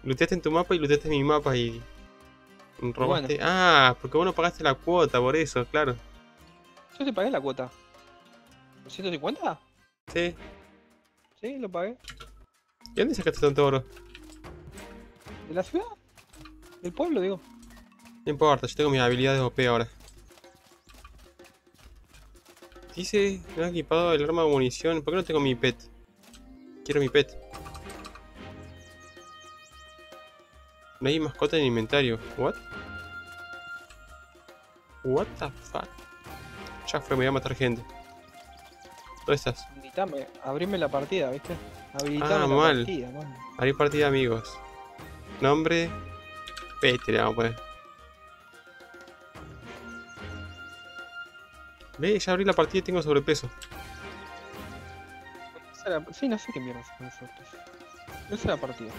Looteaste en tu mapa y looteaste en mi mapa y robaste. Bueno, Ah, porque vos no pagaste la cuota, por eso, claro. yo te pagué la cuota. ¿150? Sí. Sí, lo pagué. ¿Y dónde sacaste tanto oro? ¿De la ciudad? ¿Del pueblo, digo? No importa, yo tengo mis habilidades OP ahora. Dice, me ha equipado el arma de munición. ¿Por qué no tengo mi pet? Quiero mi pet. No hay mascota en el inventario. ¿What? What the fuck? Ya fue, me voy a matar gente. ¿Dónde estás? Habilitame, abrime la partida, ¿viste? Ah, Habilitame la mal. partida, man. Abrir partida de amigos. Nombre. Pete le vamos a poner. Ve, ya abrí la partida y tengo sobrepeso. Sí, no sé qué mierda con eso. Esa es la partida.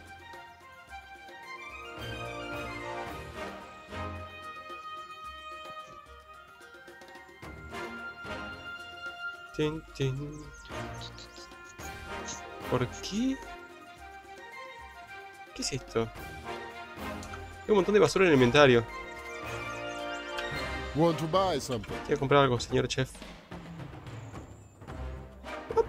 Tin, tin. ¿Por qué? ¿Qué es esto? Hay un montón de basura en el inventario. Want to buy something? Quiero comprar algo, señor chef. What?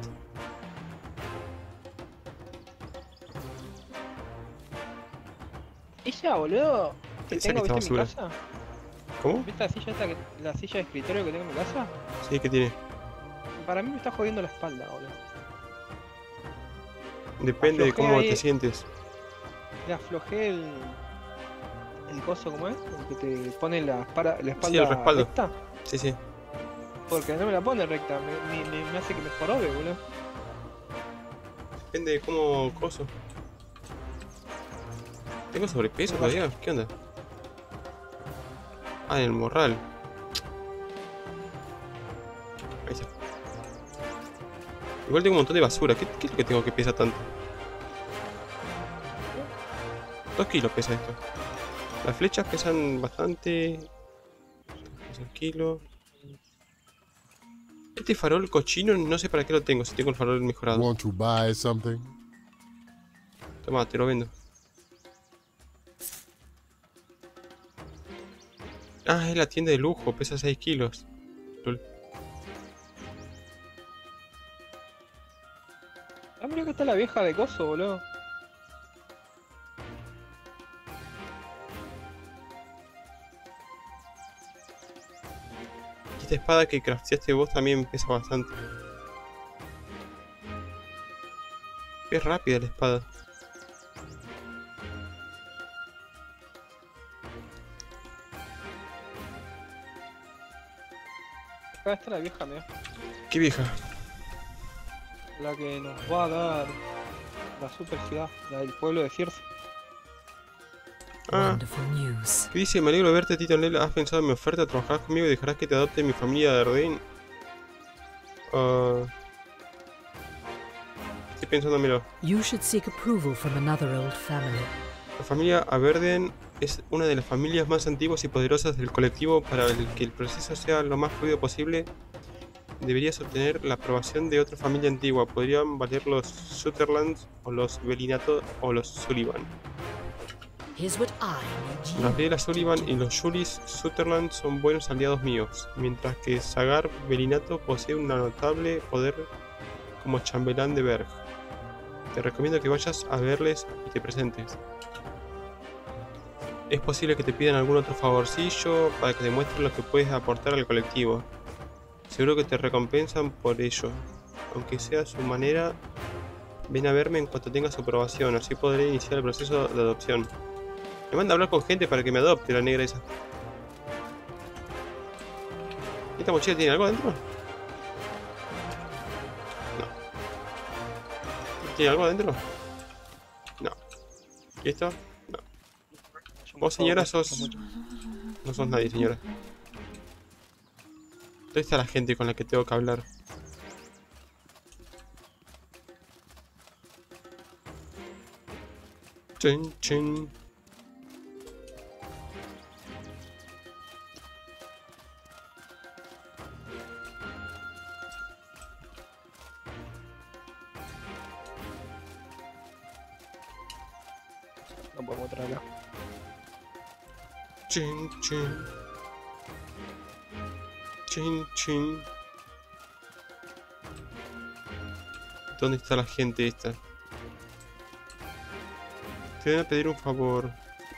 Ella, boludo, que ¿Dónde saqué tengo, esta ¿viste en mi basura? casa? ¿Cómo? ¿Viste la silla esta la silla de escritorio que tengo en mi casa? Sí, ¿qué tiene? Para mí me está jodiendo la espalda, boludo. Depende de Aflojé cómo te ahí, sientes. le aflojé el coso, ¿cómo es? El que te pone la Sí, el espalda respaldo. recta. Sí, sí. Porque no me la pone recta, me hace que me jorobe, boludo. Depende de cómo coso. ¿Tengo sobrepeso todavía? ¿Qué onda? Ah, en el morral. Ahí está. Igual tengo un montón de basura. ¿Qué es lo que tengo que pesa tanto? 2 kilos pesa esto. Las flechas pesan bastante. Pesan kilos. Este farol cochino no sé para qué lo tengo. Si tengo el farol mejorado. Want to buy something? Toma, te lo vendo. Ah, es la tienda de lujo. Pesa 6 kilos. Lol. Ah, mira que está la vieja de coso, boludo. Y esta espada que crafteaste vos también pesa bastante. Es rápida la espada. Acá está la vieja, mira. Qué vieja. La que nos va a dar la super ciudad, la del pueblo de Circe. Ah, Wonderful news. ¿qué dice? Me alegro de verte, Tito Nel. ¿Has pensado en mi oferta? ¿Trabajarás conmigo y dejarás que te adopte mi familia de Arden? Estoy pensándomelo. You should seek approval from another old family. La familia Averden es una de las familias más antiguas y poderosas del colectivo. Para que el proceso sea lo más fluido posible, deberías obtener la aprobación de otra familia antigua. Podrían valer los Sutherlands o los Belinato o los Sullivan. Here's what I need you. Gabriela Sullivan y los Julis Sutherland son buenos aliados míos, mientras que Sagar Belinato posee un notable poder como chambelán de Berg. Te recomiendo que vayas a verles y te presentes. Es posible que te pidan algún otro favorcillo para que demuestres lo que puedes aportar al colectivo. Seguro que te recompensan por ello. Aunque sea a su manera, ven a verme en cuanto tengas su aprobación, así podré iniciar el proceso de adopción. Me manda a hablar con gente para que me adopte la negra esa. ¿Esta mochila tiene algo adentro? No. ¿Tiene algo adentro? No. ¿Y esto? No. Vos, señora, sos... No sos nadie, señora. ¿Dónde está la gente con la que tengo que hablar? Chin, chin. No podemos traerla. Chin, chin. Chin, chin. ¿Dónde está la gente esta? Te voy a pedir un favor.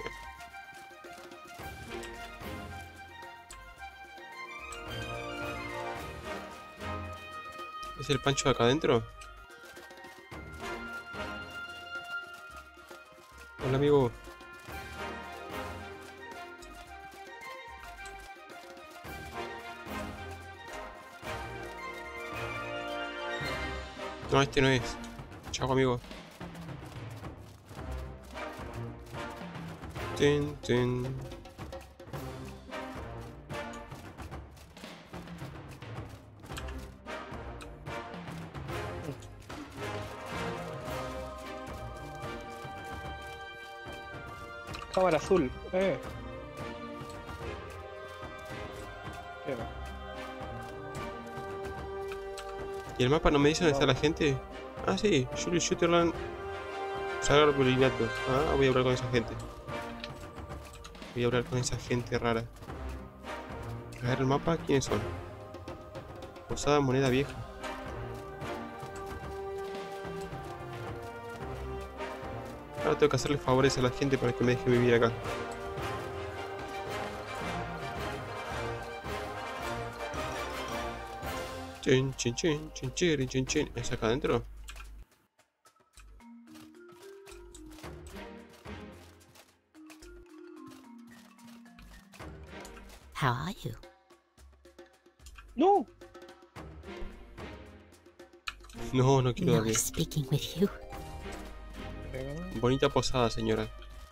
¿Es el Pancho de acá adentro? Hola, amigo. No, este no es. Chao, amigo. Tin, tin. Cámara azul, Bien. ¿Y el mapa no me dice dónde está la gente? Ah, sí, Julius Sutherland. Sagar Burinato. Ah, voy a hablar con esa gente. Voy a hablar con esa gente rara. A ver el mapa, ¿quiénes son? Posada Moneda Vieja. Ahora tengo que hacerle favores a la gente para que me deje vivir acá. Chin, chin, chin, chin, chin, chin, chin. ¿Es acá adentro? How are you? ¡No! No, no quiero No dormir. speaking with you. Bonita posada, señora.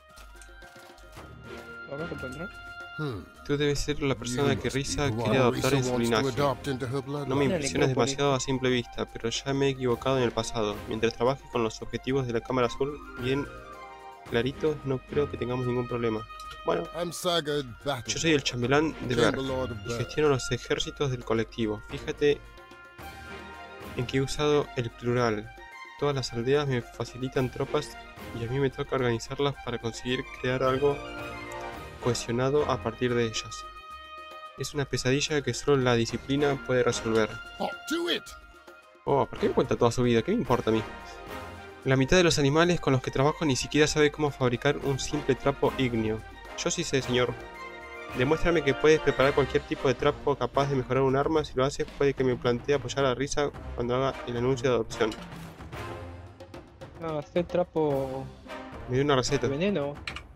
¿Ahora se puede entrar? Tú debes ser la persona que Risa Who quiere adoptar en su wants to linaje. adopt into her No me bloodline. impresionas Necrópolis. demasiado a simple vista, pero ya me he equivocado en el pasado. Mientras trabajes con los objetivos de la cámara azul bien claritos, no creo que tengamos ningún problema. Bueno, I'm Sagard Battle, yo soy el chambelán de Berg Chamberlord of y Berg. gestiono los ejércitos del colectivo. Fíjate en que he usado el plural. Todas las aldeas me facilitan tropas y a mí me toca organizarlas para conseguir crear algo cohesionado a partir de ellas. Es una pesadilla que solo la disciplina puede resolver. Hop to it! Oh, ¿por qué me cuenta toda su vida? ¿Qué me importa a mí? La mitad de los animales con los que trabajo ni siquiera sabe cómo fabricar un simple trapo ígneo. Yo sí sé, señor. Demuéstrame que puedes preparar cualquier tipo de trapo capaz de mejorar un arma. Si lo haces, puede que me plantee apoyar a Risa cuando haga el anuncio de adopción. Ah, hacer trapo Me dio una de receta. veneno.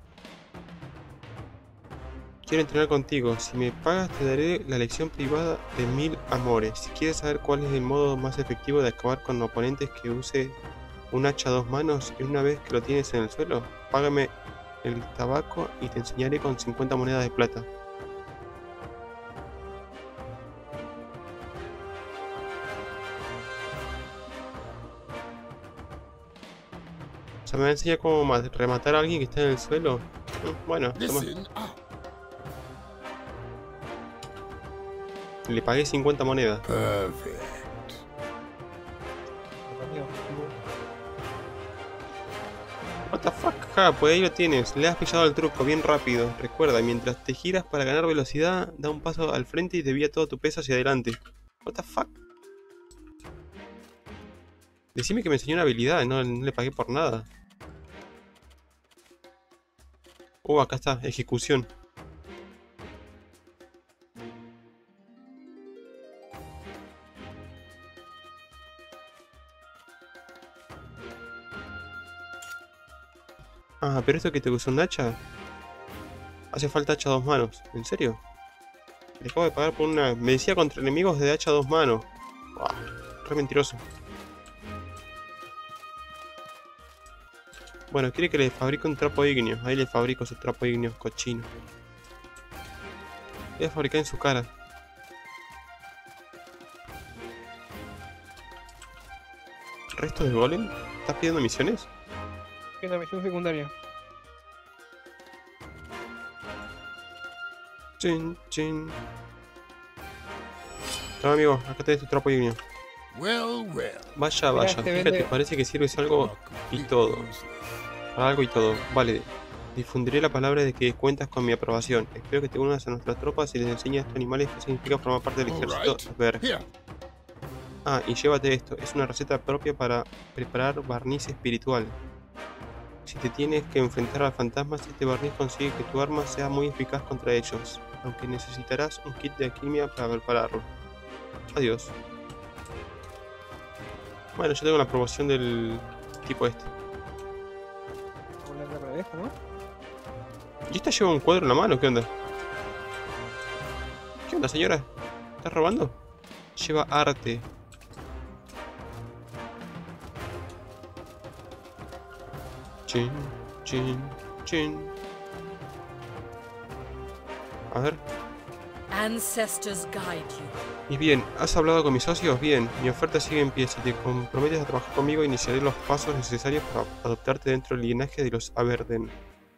Quiero entrenar contigo. Si me pagas, te daré la lección privada de 1000 amores. Si quieres saber cuál es el modo más efectivo de acabar con oponentes, que use un hacha a dos manos, y una vez que lo tienes en el suelo, págame el tabaco y te enseñaré con 50 monedas de plata. O sea, me va a enseñar cómo rematar a alguien que está en el suelo. Bueno, toma. Listen up. Le pagué 50 monedas. Perfect. Amigo, What the fuck, ja, pues ahí lo tienes. Le has pillado el truco bien rápido. Recuerda, mientras te giras para ganar velocidad, da un paso al frente y desvía todo tu peso hacia adelante. What the fuck. Decime que me enseñó una habilidad, no le pagué por nada. Acá está, ejecución. Ah, pero esto que te usó un hacha. Hace falta hacha a dos manos. ¿En serio? Le acabo de pagar por una... Me decía contra enemigos de hacha a dos manos. Buah, re mentiroso. Bueno, quiere que le fabrique un trapo ígneo. Ahí le fabrico su trapo ígneo, cochino. Voy a fabricar en su cara. ¿Resto de golem? ¿Estás pidiendo misiones? ¿qué es la misión secundaria? Chin, chin. Toma, amigo, acá tenés tu trapo ígneo. Well, well. Vaya, Mirá, vaya. este Fíjate, vende- parece que sirves algo y todo. para algo y todo. Vale. Difundiré la palabra de que cuentas con mi aprobación. Espero que te unas a nuestras tropas y les enseñes a estos animales qué significa formar parte del ejército Alright. Berg. Here. Ah, y llévate esto. Es una receta propia para preparar barniz espiritual. Si te tienes que enfrentar a fantasmas, este barniz consigue que tu arma sea muy eficaz contra ellos. Aunque necesitarás un kit de alquimia para prepararlo. Adiós. Bueno, yo tengo la aprobación del tipo este. Con la guerra de esto, ¿no? ¿Y esta lleva un cuadro en la mano? ¿Qué onda? ¿Qué onda, señora? ¿Estás robando? Lleva arte. Chin, chin, chin. A ver. Ancestors guide you. Y bien, ¿has hablado con mis socios? Bien, mi oferta sigue en pie. Si te comprometes a trabajar conmigo, iniciaré los pasos necesarios para adoptarte dentro del linaje de los Averden.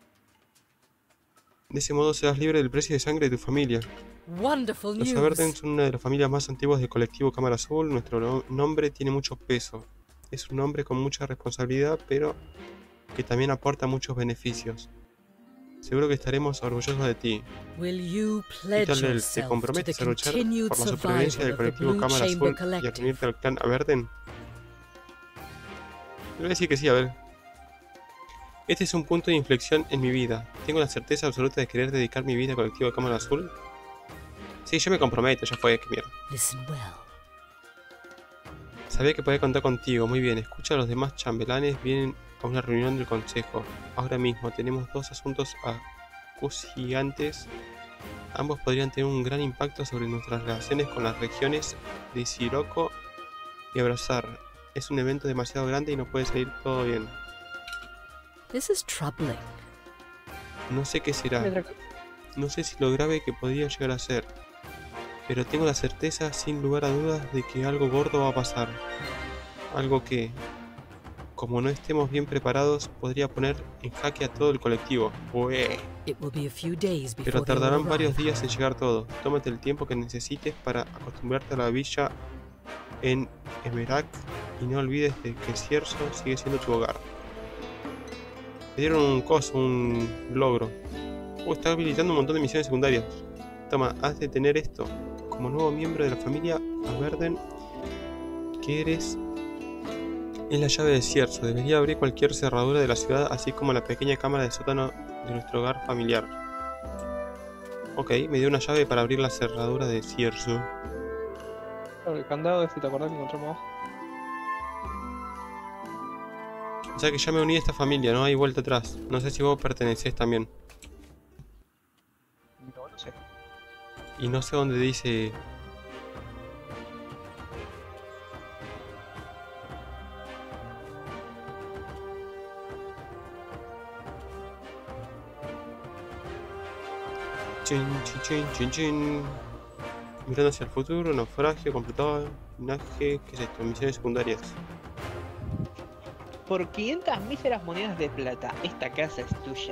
De ese modo serás libre del precio de sangre de tu familia. Wonderful Los news. Averden son una de las familias más antiguas del colectivo Cámara Azul. Nuestro nombre tiene mucho peso. Es un nombre con mucha responsabilidad, pero que también aporta muchos beneficios. Seguro que estaremos orgullosos de ti. Will you Y pledge tal vez te yourself to comprometes the a luchar continued por la supervivencia survival del of the colectivo Blue Cámara Chamber Azul y a Collective? unirte al clan Averden? Le voy a decir que sí, a ver. Este es un punto de inflexión en mi vida. Tengo la certeza absoluta de querer dedicar mi vida al colectivo Cámara Azul. Sí, yo me comprometo, ya fue, que mierda. Listen well. Sabía que podía contar contigo, muy bien. Escucha a los demás chambelanes, vienen a una reunión del consejo. Ahora mismo tenemos dos asuntos acuciantes. Ambos podrían tener un gran impacto sobre nuestras relaciones con las regiones de Sirocco y Abrazar. Es un evento demasiado grande y no puede salir todo bien. This is troubling. No sé qué será. No sé si lo grave que podría llegar a ser. Pero tengo la certeza, sin lugar a dudas, de que algo gordo va a pasar. Algo que, como no estemos bien preparados, podría poner en jaque a todo el colectivo. ¡Ué! It will be a few days before Pero they will tardarán varios arrive. días en llegar todo. Tómate el tiempo que necesites para acostumbrarte a la villa en Emerac y no olvides de que Cierzo sigue siendo tu hogar. Me dieron un coso, un logro. Está habilitando un montón de misiones secundarias. Toma, has de tener esto. Como nuevo miembro de la familia Averden que eres, es la llave de Cierzo. Debería abrir cualquier cerradura de la ciudad, así como la pequeña cámara de sótano de nuestro hogar familiar. Ok, me dio una llave para abrir la cerradura de Cierzo. Claro, el candado este, ¿te acordás que encontramos? O sea que ya me uní a esta familia, no hay vuelta atrás. No sé si vos pertenecés también. No, no sé. Y no sé dónde dice... Chin, chin, chin, chin, chin. Mirando hacia el futuro, naufragio, completado, linaje, ¿qué es esto? Misiones secundarias. Por 500 míseras monedas de plata, esta casa es tuya.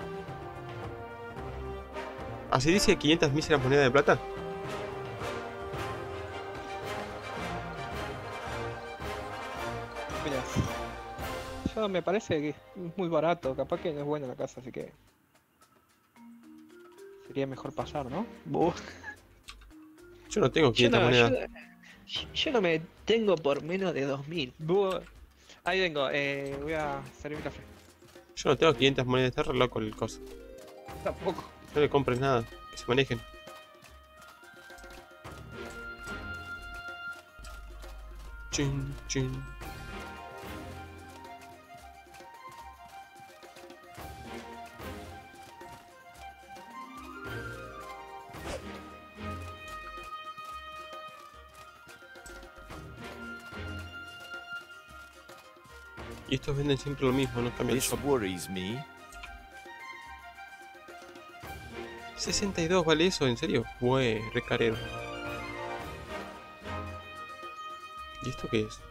¿Así dice 500 míseras monedas de plata? Mira. Yo me parece que es muy barato, capaz que no es buena la casa, así que... Sería mejor pasar, ¿no? Yo no tengo Yo 500 no, monedas. yo no me tengo por menos de 2000. Ahí vengo, voy a servir café. Yo no tengo 500 monedas, está re loco el coso. Tampoco. No le compres nada, que se manejen. Chin, chin. Y estos venden siempre lo mismo, no cambian el This shop. worries me. 62 vale eso, ¿en serio? Bue, recarero. ¿Y esto qué es?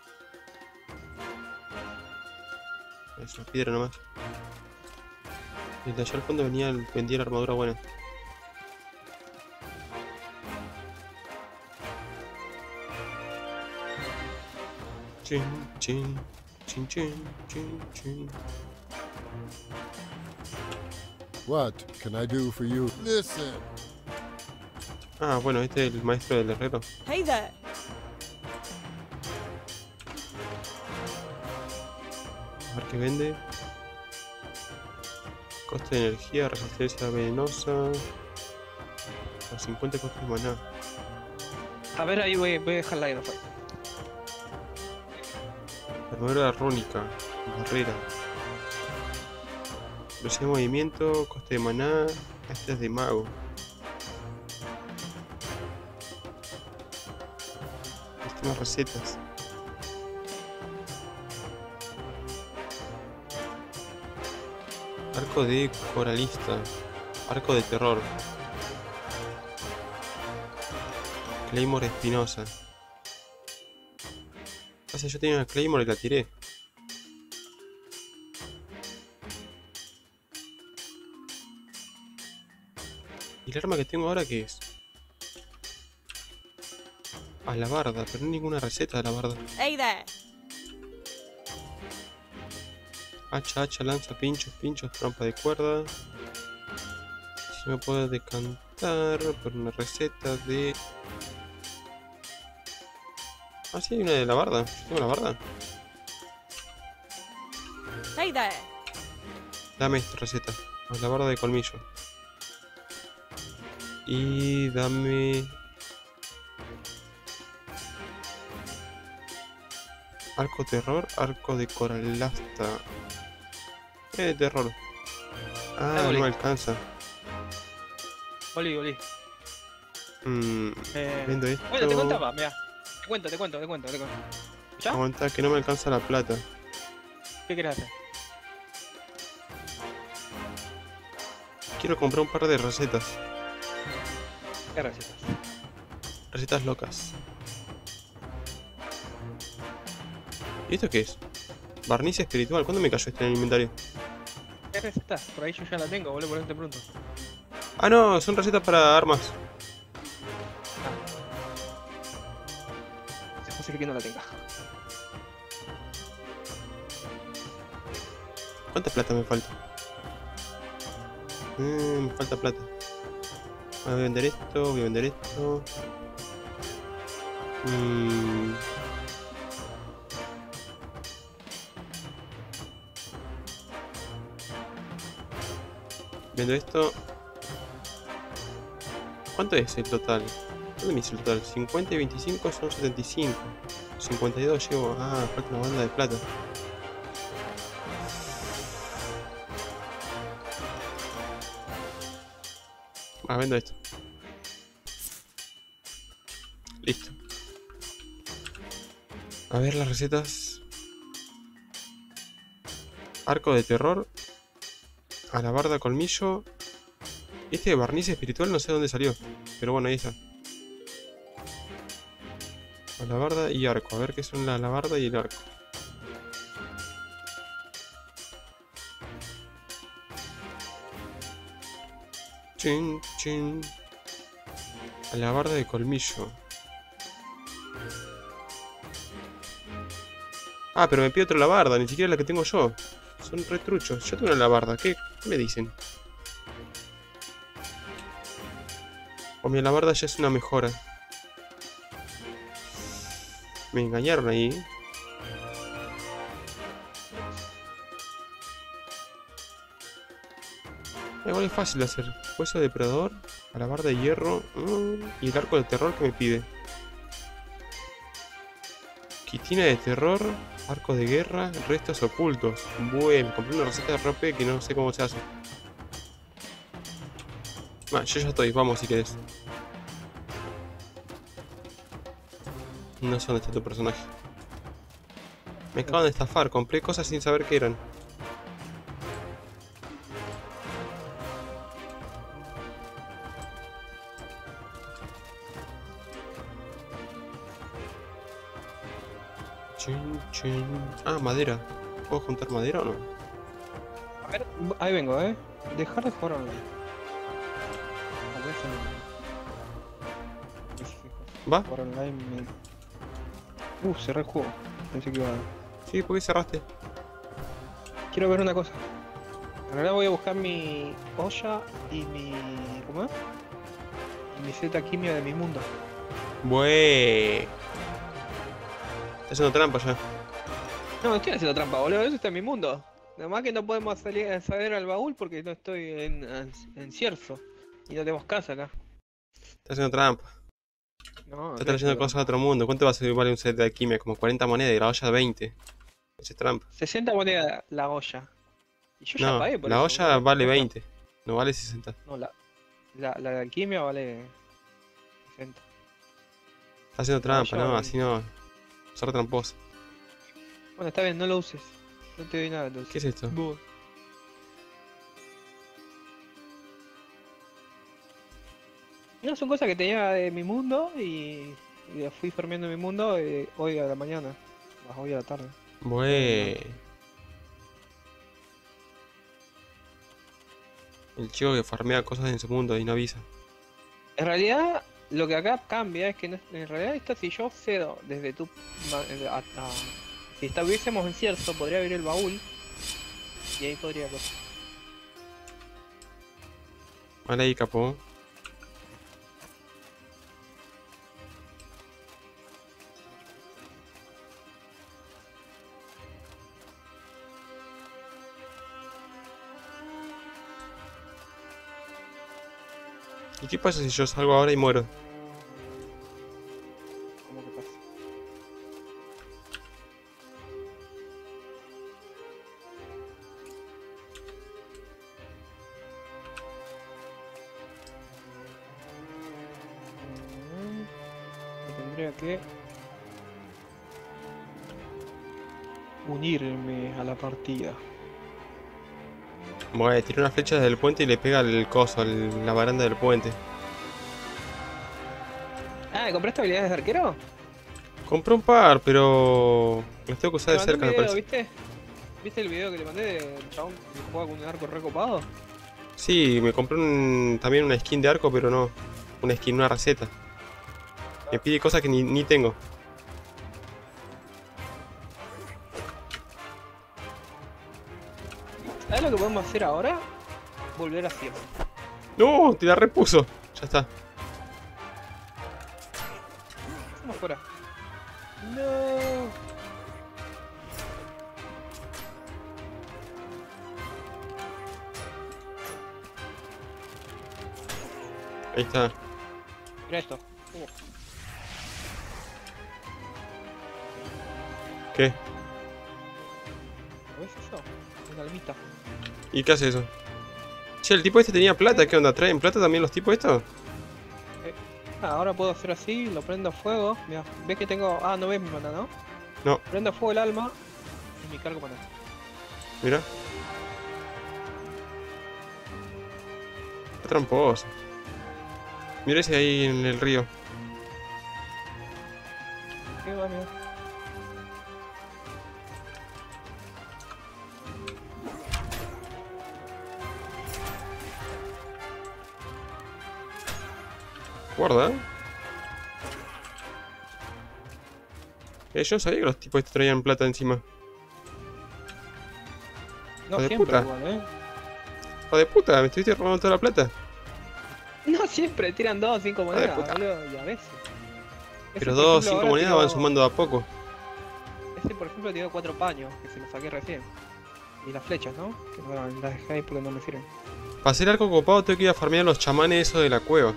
Es una piedra nomás. Desde allá al fondo vendía la armadura buena. Chin, chin, chin, chin, chin, chin. What can I do for you? Listen. Ah, bueno, este es el maestro del herrero. Hey there. A ver qué vende. Coste de energía, resistencia venenosa. A 50 costes de maná. A ver, ahí voy a dejarla ahí de fuera. Armadura rúnica. Barrera. Velocidad de movimiento, coste de maná. Este es de mago. Este más recetas. Arco de coralista. Arco de terror. Claymore espinosa. O sea, yo tenía una Claymore y la tiré. ¿Y el arma que tengo ahora qué es? Alabarda, pero no hay ninguna receta de alabarda. Hey there. Hacha, lanza, pinchos, trampa de cuerda. Si me puedo decantar por una receta de... Ah, sí, hay una de alabarda. Yo tengo alabarda. Hey there. Dame esta receta. Alabarda de colmillo. Y dame... Arco terror, arco de coralasta. Terror. Ah, Oli. no me alcanza. Oli. Vendo esto. Bueno, te contaba, mira. Te cuento. ¿Ya? Aguanta que no me alcanza la plata. ¿Qué querés hacer? Quiero comprar un par de recetas. ¿Qué recetas? Recetas locas. ¿Y esto qué es? Barniz espiritual. ¿Cuándo me cayó este en el inventario? ¿Qué recetas? Por ahí yo ya la tengo, boludo, por eso te pregunto. Ah, no, son recetas para armas. Es posible que no la tenga. ¿Cuánta plata me falta? Me falta plata. Voy a vender esto, voy a vender esto. Vendo esto. ¿Cuánto es el total? ¿Dónde me dice el total? 50 y 25 son 75. 52 llevo. Ah, falta una banda de plata. Ah, vendo esto. Listo. A ver las recetas. Arco de terror. Alabarda colmillo. Este de barniz espiritual no sé dónde salió. Pero bueno, ahí está. Alabarda y arco. A ver qué son la alabarda y el arco. Chin, chin. Alabarda de colmillo. Ah, pero me pide otra alabarda, ni siquiera la que tengo yo. Son retruchos. Yo tengo una alabarda. ¿Qué me dicen? O mi alabarda ya es una mejora. Me engañaron ahí. Igual es fácil de hacer. Hueso de depredador, alabarda de hierro y el arco de terror que me pide. Quitina de terror, arco de guerra, restos ocultos. Bueno, compré una receta de RP que no sé cómo se hace. Yo ya estoy, vamos si querés. No sé dónde está tu personaje. Me acaban de estafar, compré cosas sin saber qué eran. Chin, chin. Ah, madera. ¿Puedo juntar madera o no? A ver, ahí vengo, Dejar de jugar online. A ver si ¿Va? jugar online cerré el juego. Pensé que iba a... Sí, ¿por qué cerraste? Quiero ver una cosa. Ahora voy a buscar mi olla y mi... ¿Cómo es? Y mi Z química de mi mundo. Bueh. Está haciendo trampa ya. No estoy haciendo trampa, boludo. Eso está en mi mundo. Nada más que no podemos salir al baúl porque no estoy en Cierzo. Y no tenemos casa acá. Está haciendo trampa. No, Está trayendo cosas a otro mundo. ¿Cuánto va a salir vale un set de alquimia? Como 40 monedas y la olla 20. Ese es trampa. 60 monedas la olla. Y yo ya No, pagué por la eso, olla boludo. vale 20. No vale 60. No, la de alquimia vale 60. Está haciendo trampa, olla no, vale- así no. Ser tramposo. Bueno, está bien, no lo uses. No te doy nada entonces. ¿Qué es esto? Bu. No, son cosas que tenía de mi mundo y las fui farmeando en mi mundo hoy a la mañana. Más hoy a la tarde. Bueh. El chico que farmea cosas en su mundo y no avisa. En realidad, lo que acá cambia es que en realidad esto si yo cedo desde tu... si estuviésemos en Cierzo, podría abrir el baúl y ahí podría cosas. Vale ahí, capo. ¿Y qué pasa si yo salgo ahora y muero? ¿Cómo que pasa? Tendría que unirme a la partida. Bueno, tiré una flecha desde el puente y le pega al coso, la baranda del puente. Ah, ¿compraste habilidades de arquero? Compré un par, pero las tengo que usar Te de mandé un cerca, me video, parece. ¿viste? ¿Viste el video que te mandé del chabón que juega con un arco recopado? Sí, me compré también una skin de arco, pero no. Una skin, una receta. Me pide cosas que ni tengo. ¿Sabes lo que podemos hacer ahora? Volver a Cierzo. ¡No! Te la repuso. Ya está. Vamos fuera. No. Ahí está. Mira esto. ¿Qué? ¿Lo ves eso? Una almita. ¿Y qué hace eso? Che, el tipo este tenía plata. ¿Qué onda? ¿Traen plata también los tipos estos? Ahora puedo hacer así, lo prendo a fuego. Mira, ves que tengo. Ah, no ves mi mana, ¿no? No. Prendo a fuego el alma y me cargo mana. Mira. Qué tramposo. Mira ese ahí en el río. ¿Qué va, mira? Guarda. Yo no sabía que los tipos estos traían plata encima. No Hijo de siempre puta. igual, Hijo de puta, me estuviste robando toda la plata. No siempre, tiran 2 o 5 de monedas, puta. boludo, y a veces. Pero por 2 o ejemplo, 5 ahora monedas tiró- van sumando de a poco. Ese por ejemplo tiró 4 paños, que se los saqué recién. Y las flechas, ¿no? Que no las dejé ahí porque no me sirven. Para hacer arco copado tengo que ir a farmear a los chamanes esos de la cueva.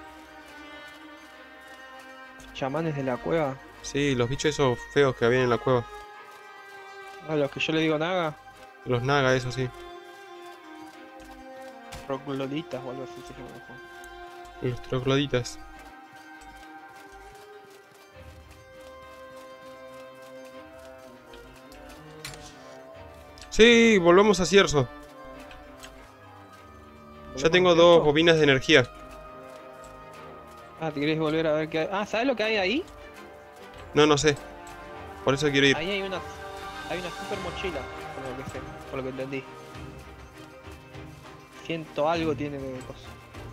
Chamanes de la cueva. Sí, los bichos esos feos que habían en la cueva. A los que yo le digo naga, Los naga, eso sí. roglolitas o algo así se llama. Los trogloditas. Sí, volvamos a Cierzo. Ya tengo 2 bobinas de energía. Ah, ¿te querés volver a ver qué hay? Ah, ¿sabes lo que hay ahí? No sé. Por eso quiero ir. Ahí hay una super mochila, por lo que sé, por lo que entendí. Siento algo tiene de cosas.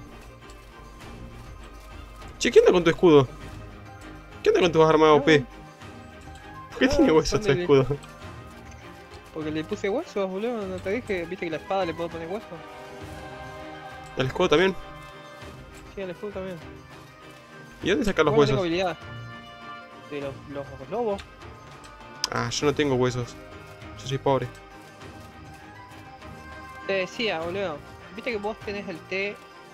Che, ¿qué onda con tu escudo? ¿Qué onda con tus armas OP? ¿Por qué No, tiene huesos son tu de- escudo? Porque le puse huesos, boludo. No te dije, viste que la espada le puedo poner huesos. El escudo también. Sí, al escudo también. ¿Y dónde sacar los Igual no tengo huesos? habilidad. De los lobos. Ah, yo no tengo huesos. Yo soy pobre. Te decía, boludo. Viste que vos tenés el té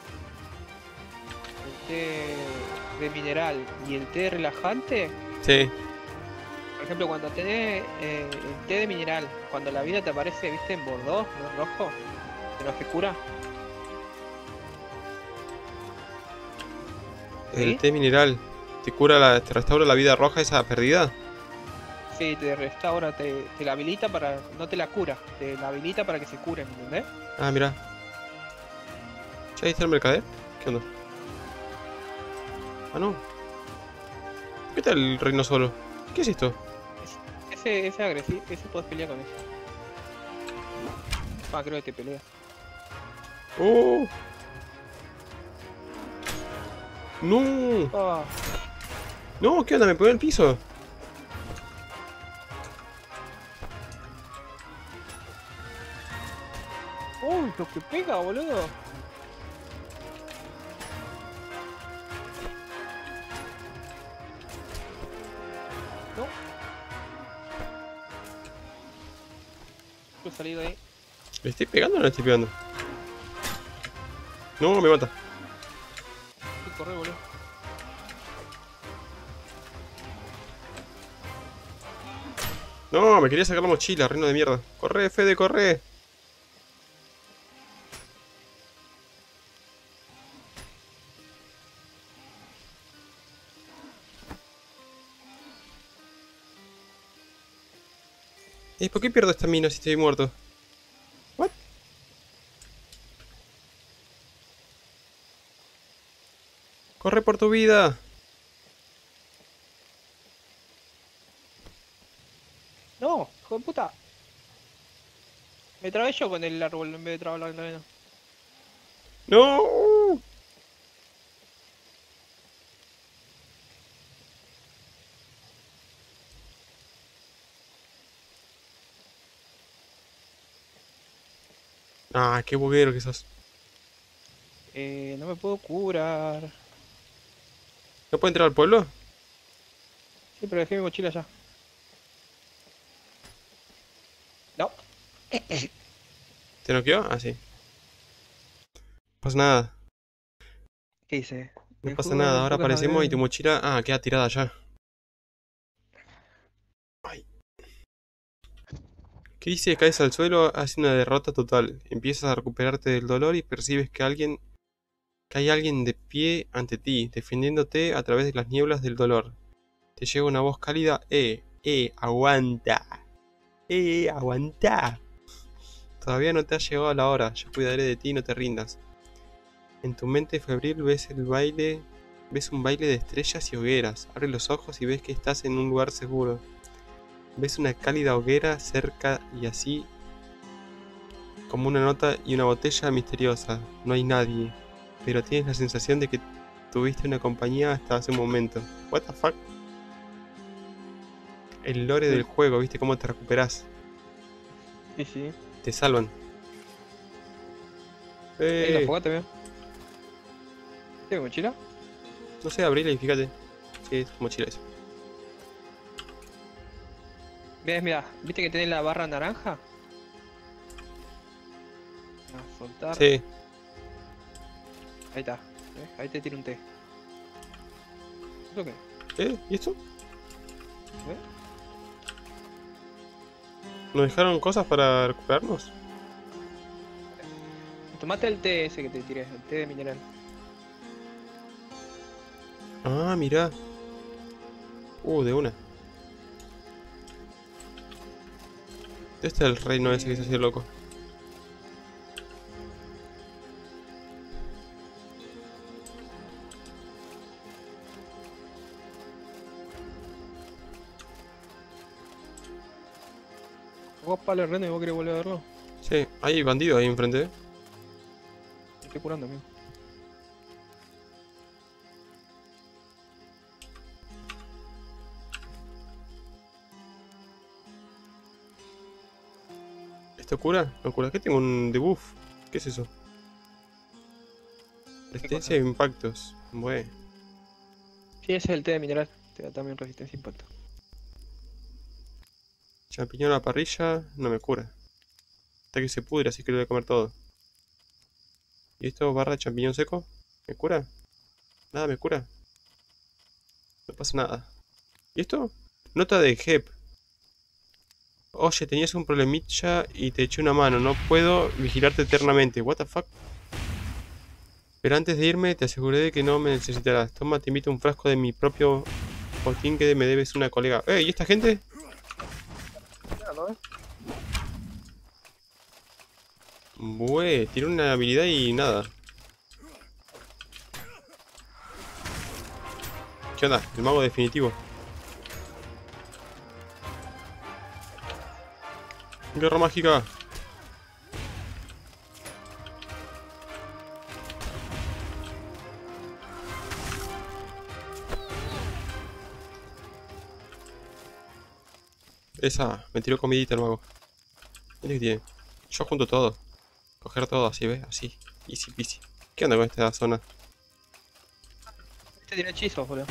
de mineral y el té relajante. Sí. Por ejemplo, cuando tenés el té de mineral, cuando la vida te aparece, viste, en bordó, no en rojo, que no se cura. El ¿Sí? té mineral. Te restaura la vida roja esa perdida. Sí, te restaura, te la habilita para. No te la cura, te la habilita para que se cure, ¿me entendés? Ah, mira. ¿Ya viste el mercader? ¿Qué onda? Ah, no. ¿Qué tal el reino solo? ¿Qué es esto? Ese agresivo, ese podés pelear con ese. Ah, creo que te pelea. ¡Oh! ¡No! Ah, ¡No! ¿Qué onda? Me pegué en el piso. uy, lo que pega, boludo. No. Yo salí de ahí. ¿Le estoy pegando o no le estoy pegando? No, me mata. Sí, corre, boludo. No, me quería sacar la mochila, reino de mierda. Corre, Fede, corre. ¿Por qué pierdo esta mina si estoy muerto? ¿What? Corre por tu vida. No, hijo de puta. Me trabé yo con el árbol en vez de trabar la cadena. No. Ah, qué buguero que sos. No me puedo curar. ¿No puedo entrar al pueblo? Sí, pero dejé mi mochila ya. No. ¿Te noqueó? Ah, sí. No pasa nada. ¿Qué hice? No El pasa juego nada. de Ahora pocas aparecemos y tu habilidades. mochila... Ah, queda tirada allá. Ay. ¿Qué dice? Caes al suelo, hace una derrota total. Empiezas a recuperarte del dolor y percibes que hay alguien de pie ante ti, defendiéndote a través de las nieblas del dolor. Te llega una voz cálida. Aguanta. Aguanta. Todavía no te ha llegado la hora. Yo cuidaré de ti, no te rindas. En tu mente febril ves un baile de estrellas y hogueras. Abre los ojos y ves que estás en un lugar seguro. Ves una cálida hoguera cerca y así como una nota y una botella misteriosa. No hay nadie, pero tienes la sensación de que tuviste una compañía hasta hace un momento. What the fuck? El lore del juego, ¿viste cómo te recuperás? Sí, sí. Te salvan. La fogata, mira. ¿Tengo mochila? No sé, abrila y fíjate. Sí, es mochila esa. ¿Ves? Mira, ¿viste que tiene la barra naranja? A soltar. Sí. Ahí está. ¿Ves? Ahí te tiro un té. ¿Eso qué? ¿Y esto? ¿Ves? ¿Nos dejaron cosas para recuperarnos? Tomate el té ese que te tiré, el té de mineral. Ah, mirá. De una. Este es el reino ese que se hace loco. Vos palo el reno y vos querés volver a verlo. Sí, hay bandidos ahí enfrente. Me estoy curando, amigo. ¿Esto cura? No cura. ¿Qué tengo? Un debuff. ¿Qué es eso? Resistencia de impactos. Bueno. Sí, ese es el té de mineral. Te da también resistencia a impacto. Champiñón a la parrilla. No me cura. Hasta que se pudre, así que lo voy a comer todo. ¿Y esto barra de champiñón seco? ¿Me cura? Nada me cura. No pasa nada. ¿Y esto? Nota de Hep. Oye, tenías un problemilla y te eché una mano. No puedo vigilarte eternamente. What the fuck? Pero antes de irme te aseguré de que no me necesitarás. Toma, te invito a un frasco de mi propio botín que me debes una colega. ¿Y esta gente? Bue, tiene una habilidad y nada. ¿Qué onda? El mago definitivo. Guerra mágica. Esa, me tiró comidita el mago. Mira que tiene. Yo junto todo. Coger todo así, ¿ves? Así. Easy peasy. ¿Qué onda con esta zona? Este tiene hechizos, boludo.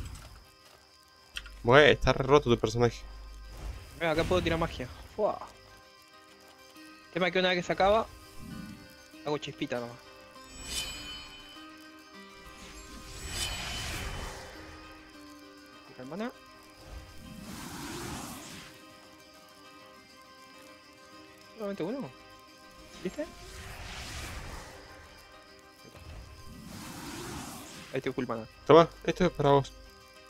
Bue, está re roto tu personaje. Mira, acá puedo tirar magia. Fua. Tema que una vez que se acaba, hago chispita nomás. Hermana. Solamente uno. ¿Viste? Ahí te culpa nada. Toma, esto es para vos.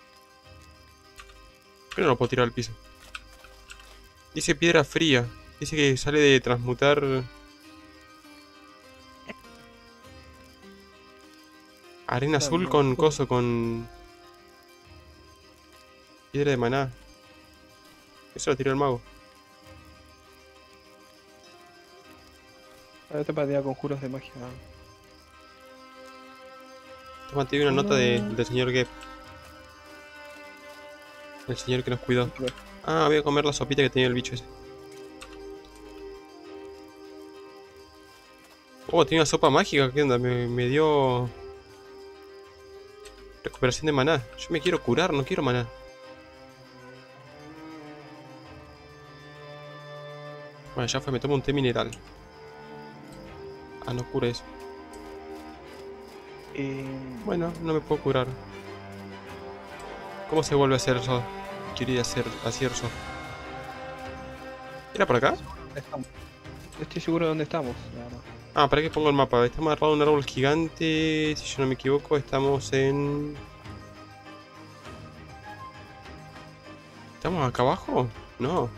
¿Por qué no lo puedo tirar al piso? Dice piedra fría. Dice que sale de transmutar. Arena azul no, con no. coso, con. Piedra de maná. Eso lo tiró el mago. Ahora te para conjuros de magia. Toma, te doy una nota del señor Gep. El señor que nos cuidó. Ah, voy a comer la sopita que tenía el bicho ese. Oh, tiene una sopa mágica. ¿Qué onda? Me dio. Recuperación de maná. Yo me quiero curar, no quiero maná. Bueno, ya fue, me tomo un té mineral. Ah, no cura eso. Bueno, no me puedo curar. ¿Cómo se vuelve a hacer eso? Quiero ir a hacer eso. ¿Era por acá? No estoy seguro de dónde estamos, la verdad. Ah, para que pongo el mapa. Estamos agarrados en un árbol gigante. Si yo no me equivoco, estamos en. ¿Estamos acá abajo? No.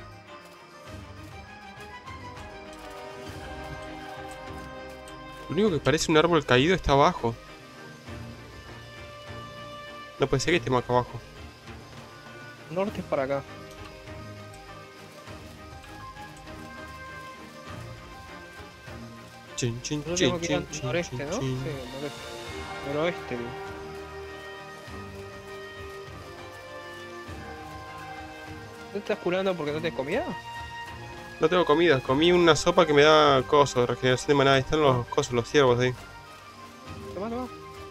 Lo único que parece un árbol caído está abajo. No puede ser que estemos acá abajo. Norte es para acá. Chin, chin, Yo chin, tengo que ir chin, al chin, noreste, chin, ¿no? Sí, chin. noreste. Noroeste, digo. ¿No te estás curando porque no tienes comida? No tengo comida. Comí una sopa que me da coso, regeneración de maná. Ahí están los cosos, los ciervos ahí. Toma, toma.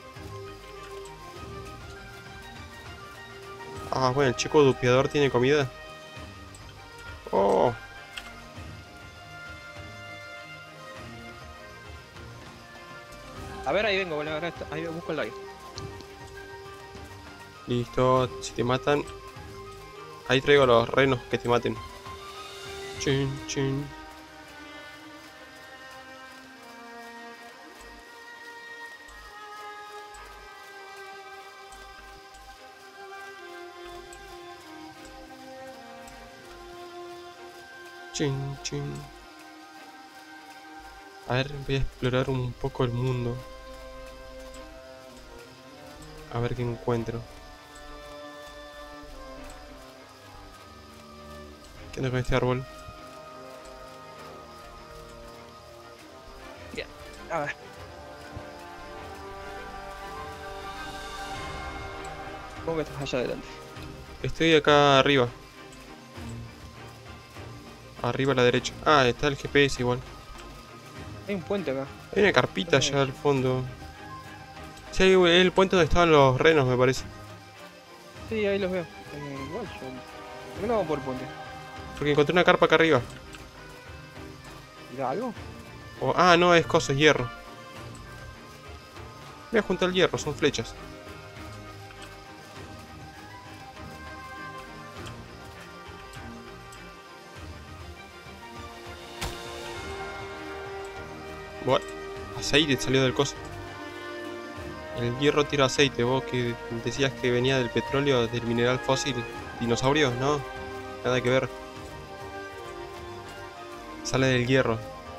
Ah, bueno, el chico dupeador tiene comida. Oh. A ver, ahí vengo, boludo. Ahí busco el like. Listo, si te matan. Ahí traigo los renos que te maten. Chin, chin. Chin, chin. A ver, voy a explorar un poco el mundo. A ver qué encuentro. ¿Qué onda con este árbol? A ver. ¿Cómo que estás allá adelante? Estoy acá arriba. Arriba a la derecha. Ah, está el GPS igual. Hay un puente acá. Hay una carpita allá al fondo. Sí, es el puente donde estaban los renos, me parece. Sí, ahí los veo. Igual yo. ¿Por qué no vamos por el puente? Porque encontré una carpa acá arriba. ¿Irá algo? Ah, no, es cosa, es hierro. Voy a juntar el hierro, son flechas. What? Aceite salió del coso. El hierro tira aceite. Vos que decías que venía del petróleo, del mineral fósil. Dinosaurios, no. Nada que ver. Sale del hierro.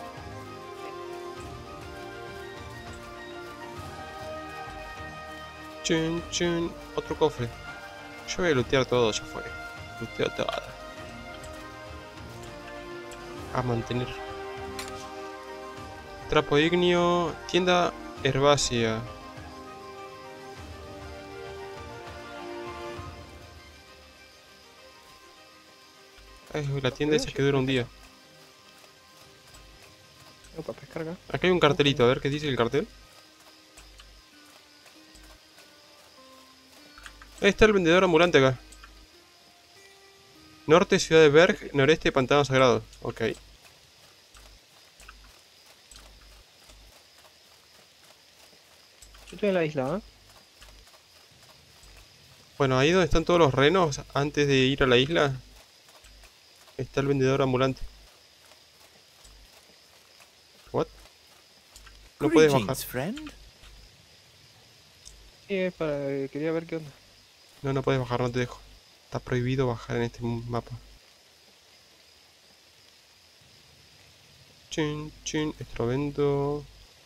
Chun, chun. Otro cofre. Yo voy a lootear todo, ya fue. Looteo todo. A mantener. Trapo ignio. Tienda herbácea. Ay, la tienda esa que dura un día. No, para pescar acá. Acá hay un cartelito, a ver qué dice el cartel. Ahí está el vendedor ambulante acá. Norte, ciudad de Berg, noreste, pantano sagrado. Ok. Yo estoy en la isla, ¿eh? Bueno, ahí donde están todos los renos, antes de ir a la isla, está el vendedor ambulante. What? No puedes bajar. Friend. Sí, es para. Quería ver qué onda. No, no puedes bajar, no te dejo. Está prohibido bajar en este mapa. Chin, chin, esto lo vendo.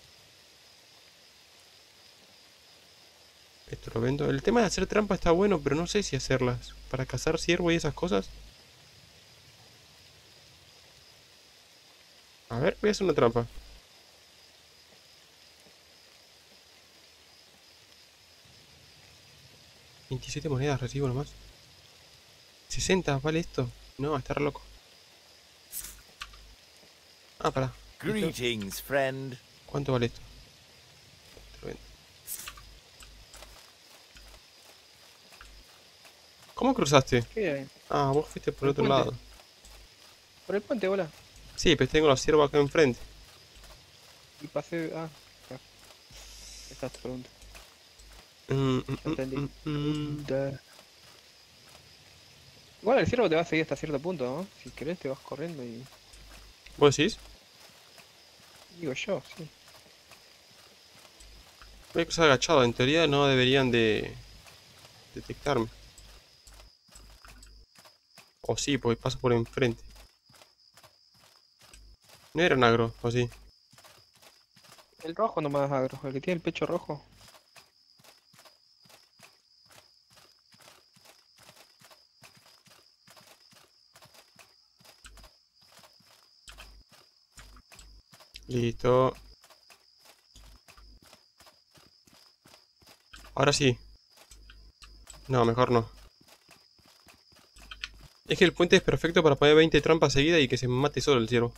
Esto lo vendo. El tema de hacer trampa está bueno, pero no sé si hacerlas. Para cazar ciervo y esas cosas. A ver, voy a hacer una trampa. $27 monedas recibo nomás. 60, ¿vale esto? No, está re loco. Ah, pará. Greetings, friend. ¿Cuánto vale esto? Te lo vendo. ¿Cómo cruzaste? ¿Qué hay? Ah, vos fuiste por ¿Por el otro puente? lado. Por el puente, bola. Sí, pero tengo los ciervos acá enfrente. Y pasé. Ah, acá. Esa es tu pregunta. Ya entendí. Igual el ciervo te va a seguir hasta cierto punto, ¿no? Si querés te vas corriendo y. ¿Vos decís? Digo yo, sí. Voy a cruzar agachado. En teoría no deberían de detectarme. O sí, porque paso por enfrente. No era agro, o sí. El rojo nomás agro, el que tiene el pecho rojo. Listo. Ahora sí. No, mejor no. Es que el puente es perfecto para poner 20 trampas seguidas y que se mate solo el ciervo.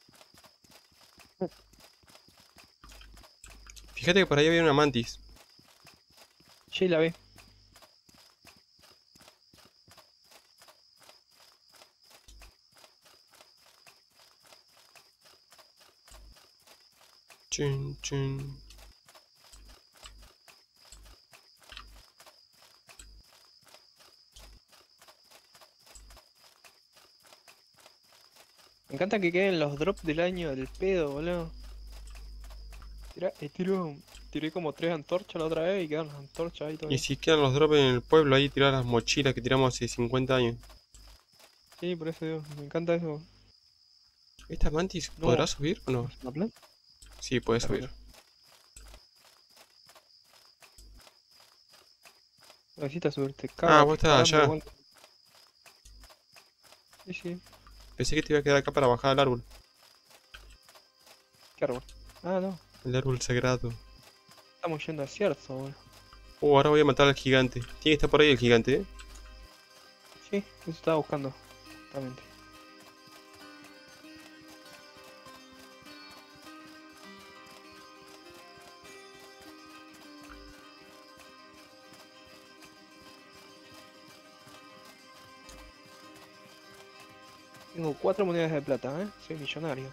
Fíjate que por ahí había una mantis. Sí, la vi. Chun, chun. Me encanta que queden los drops del año del pedo, boludo. Tiré como 3 antorchas la otra vez y quedaron las antorchas ahí Y todavía. si quedan los drops en el pueblo, ahí tirar las mochilas que tiramos hace 50 años. Sí, por eso digo, me encanta eso. ¿Esta mantis No. podrá subir o no? ¿La planta? Sí, puede Claro. subir. Necesitas subirte. Ah, vos estás allá. Sí, sí. Pensé que te iba a quedar acá para bajar al árbol. ¿Qué árbol? Ah, no. El árbol sagrado. Estamos yendo a cierto, boludo. Ahora voy a matar al gigante. Tiene que estar por ahí el gigante, ¿eh? Sí, eso estaba buscando. Exactamente. Tengo 4 monedas de plata, soy millonario.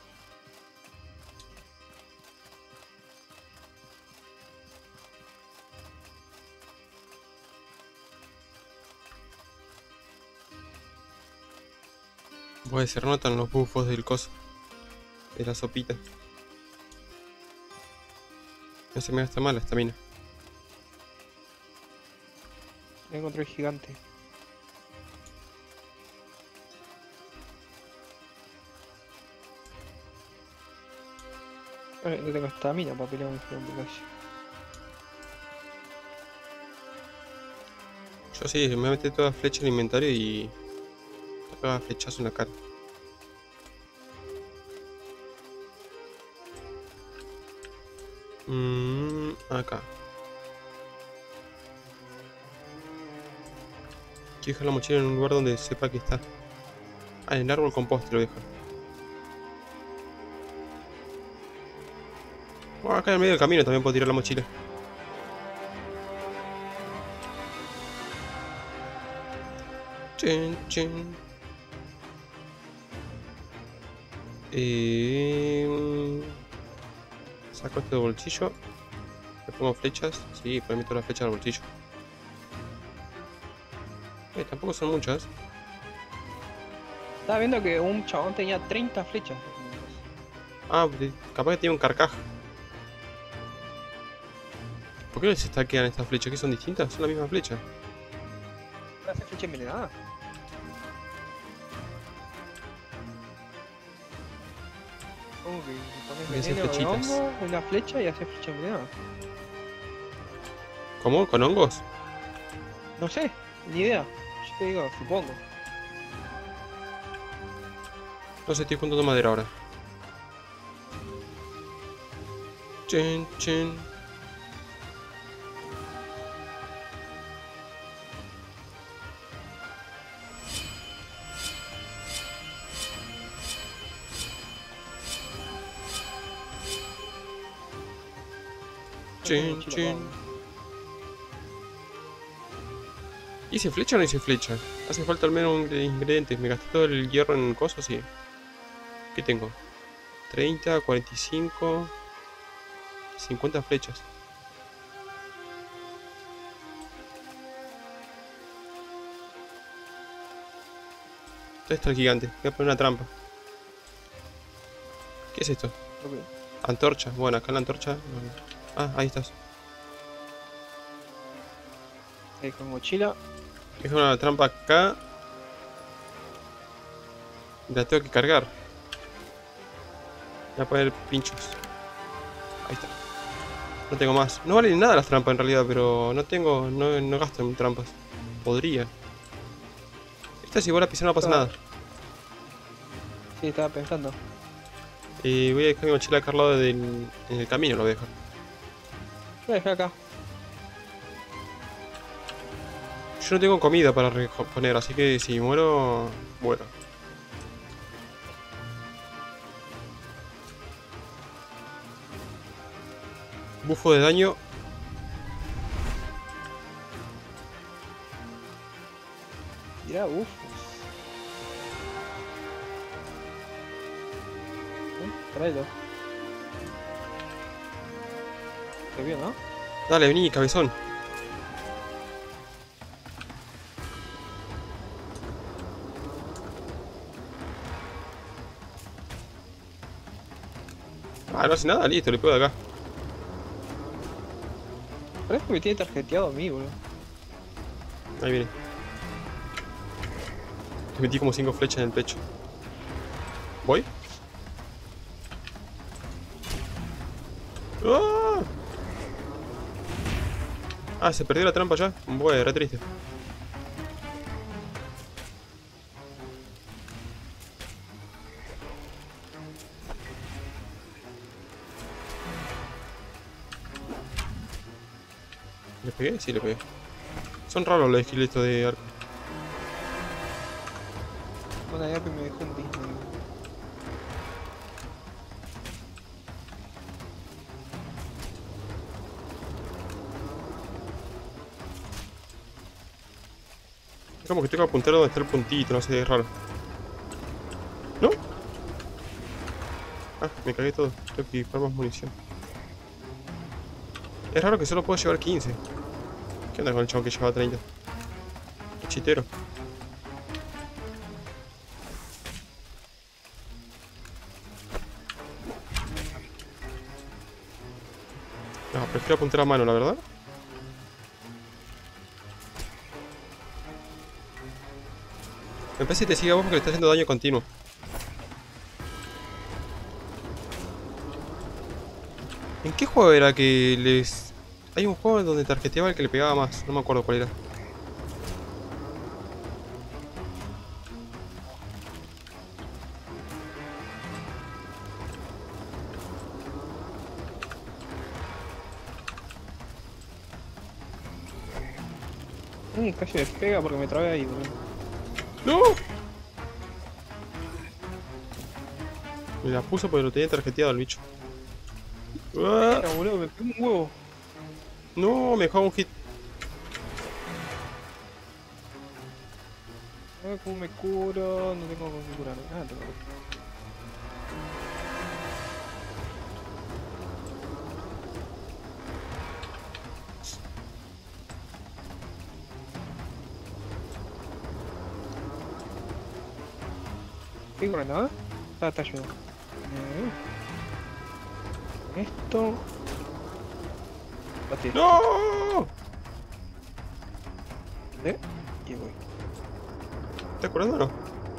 Puede ser, notan los bufos del coso. De la sopita. No se me gasta mal esta mina. Encontré el gigante. No tengo estamina para pelear con el gigante casi. Yo sí, me voy a meter toda flecha en el inventario y... Toca flechazo en la cara. Acá. Quiero dejar la mochila en un lugar donde sepa que está. Ah, en el árbol compost lo dejo. Oh, acá en medio del camino también puedo tirar la mochila. Chin, chin. Saco este bolsillo. Le pongo flechas. Sí, pues meto las flechas al bolsillo. Tampoco son muchas. Estaba viendo que un chabón tenía 30 flechas. Ah, capaz que tiene un carcaj. ¿Por qué no se stackean estas flechas? ¿Que son distintas? Son la misma flecha. ¿Hace flecha envenenada? ¿Cómo que Me pones hace veneno de flechitas. hongo, una flecha y hace flecha envenenada? ¿Cómo? ¿Con hongos? No sé, ni idea. Yo te digo, supongo. No sé, estoy juntando madera ahora. Chin, chin. Chin, chin. ¿Hice flecha o no hice flecha? Hace falta al menos un ingrediente. Me gasté todo el hierro en cosas, sí. ¿Qué tengo? 30, 45, 50 flechas. ¿Dónde está el gigante? Voy a poner una trampa. ¿Qué es esto? Antorcha. Bueno, acá la antorcha. Ah, ahí estás. Con mochila. Dejo una trampa acá. La tengo que cargar. Voy a poner pinchos. Ahí está. No tengo más. No valen nada las trampas en realidad, pero no tengo. No gasto en trampas. Podría. Esta si vos la pisás no pasa nada. Sí, estaba pensando. Voy a dejar mi mochila acá al lado en el camino, lo voy a dejar. Lo dejé acá. Yo no tengo comida para poner, así que si muero, muero. Bufo de daño. Ya, uff. Tráelo. Qué bien, ¿no? Dale, vení, cabezón. Ah, no hace nada, listo, le pego de acá. Parece que me tiene tarjeteado a mí, boludo. Ahí viene. Le metí como 5 flechas en el pecho. ¿Voy? ¡Ah! Ah, se perdió la trampa ya. Bueno, re triste. ¿Le pegué? Sí, le pegué. Son raros los esqueletos de arco. Una idea que me dejó un Disney. Es como que tengo que apuntar donde está el puntito, no sé, es raro. Me cagué todo. Tengo que equipar más munición. Es raro que solo puedo llevar 15. ¿Qué onda con el chabón que llevaba 30? Qué chitero. No, prefiero apuntar a mano, la verdad. Me parece que te sigue a vos porque le está haciendo daño continuo. ¿En qué juego era que les...? Hay un juego donde tarjeteaba el que le pegaba más. No me acuerdo cuál era. Casi me pega porque me trabé ahí, boludo. ¡No! Me la puso porque lo tenía tarjeteado el bicho. ¡Ah! Mira, boludo, me pegó un huevo. No, me dejaba un hit. A ver cómo me curo. No tengo con qué curarme. Ah, tengo. ¿Qué curando, Está ayudando. Esto. Bate. ¡No! Y voy. ¿Estás curando o no?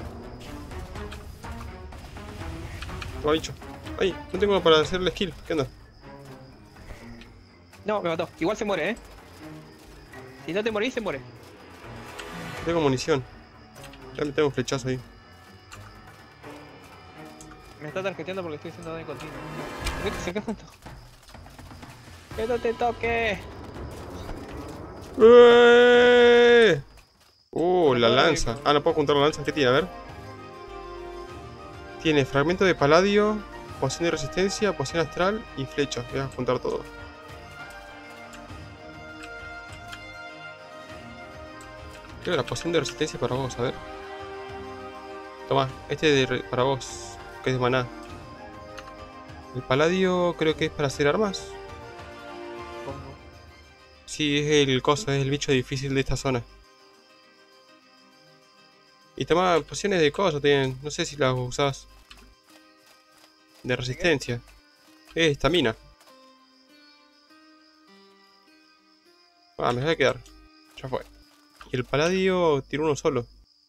Toma, bicho. Ay, no tengo para hacer el skill. ¿Qué onda? No, me mató. Igual se muere, Si no te morís, se muere. No tengo munición. Ya me tengo un flechazo ahí. Me está tarjeteando porque estoy haciendo daño continuo. ¿Por qué te sacas tanto? ¡Que no te toque! La lanza. Ah, no puedo juntar la lanza. ¿Qué tiene? A ver. Tiene fragmento de paladio, poción de resistencia, poción astral y flechas. Voy a juntar todo. Creo que la poción de resistencia para vos, a ver. Toma, para vos, que es de maná. El paladio creo que es para hacer armas. Sí, es el coso, es el bicho difícil de esta zona. Y toma pociones de coso tienen, no sé si las usás. De resistencia. Es estamina. Ah, me voy a quedar. Ya fue. Y el paladio tiene uno solo.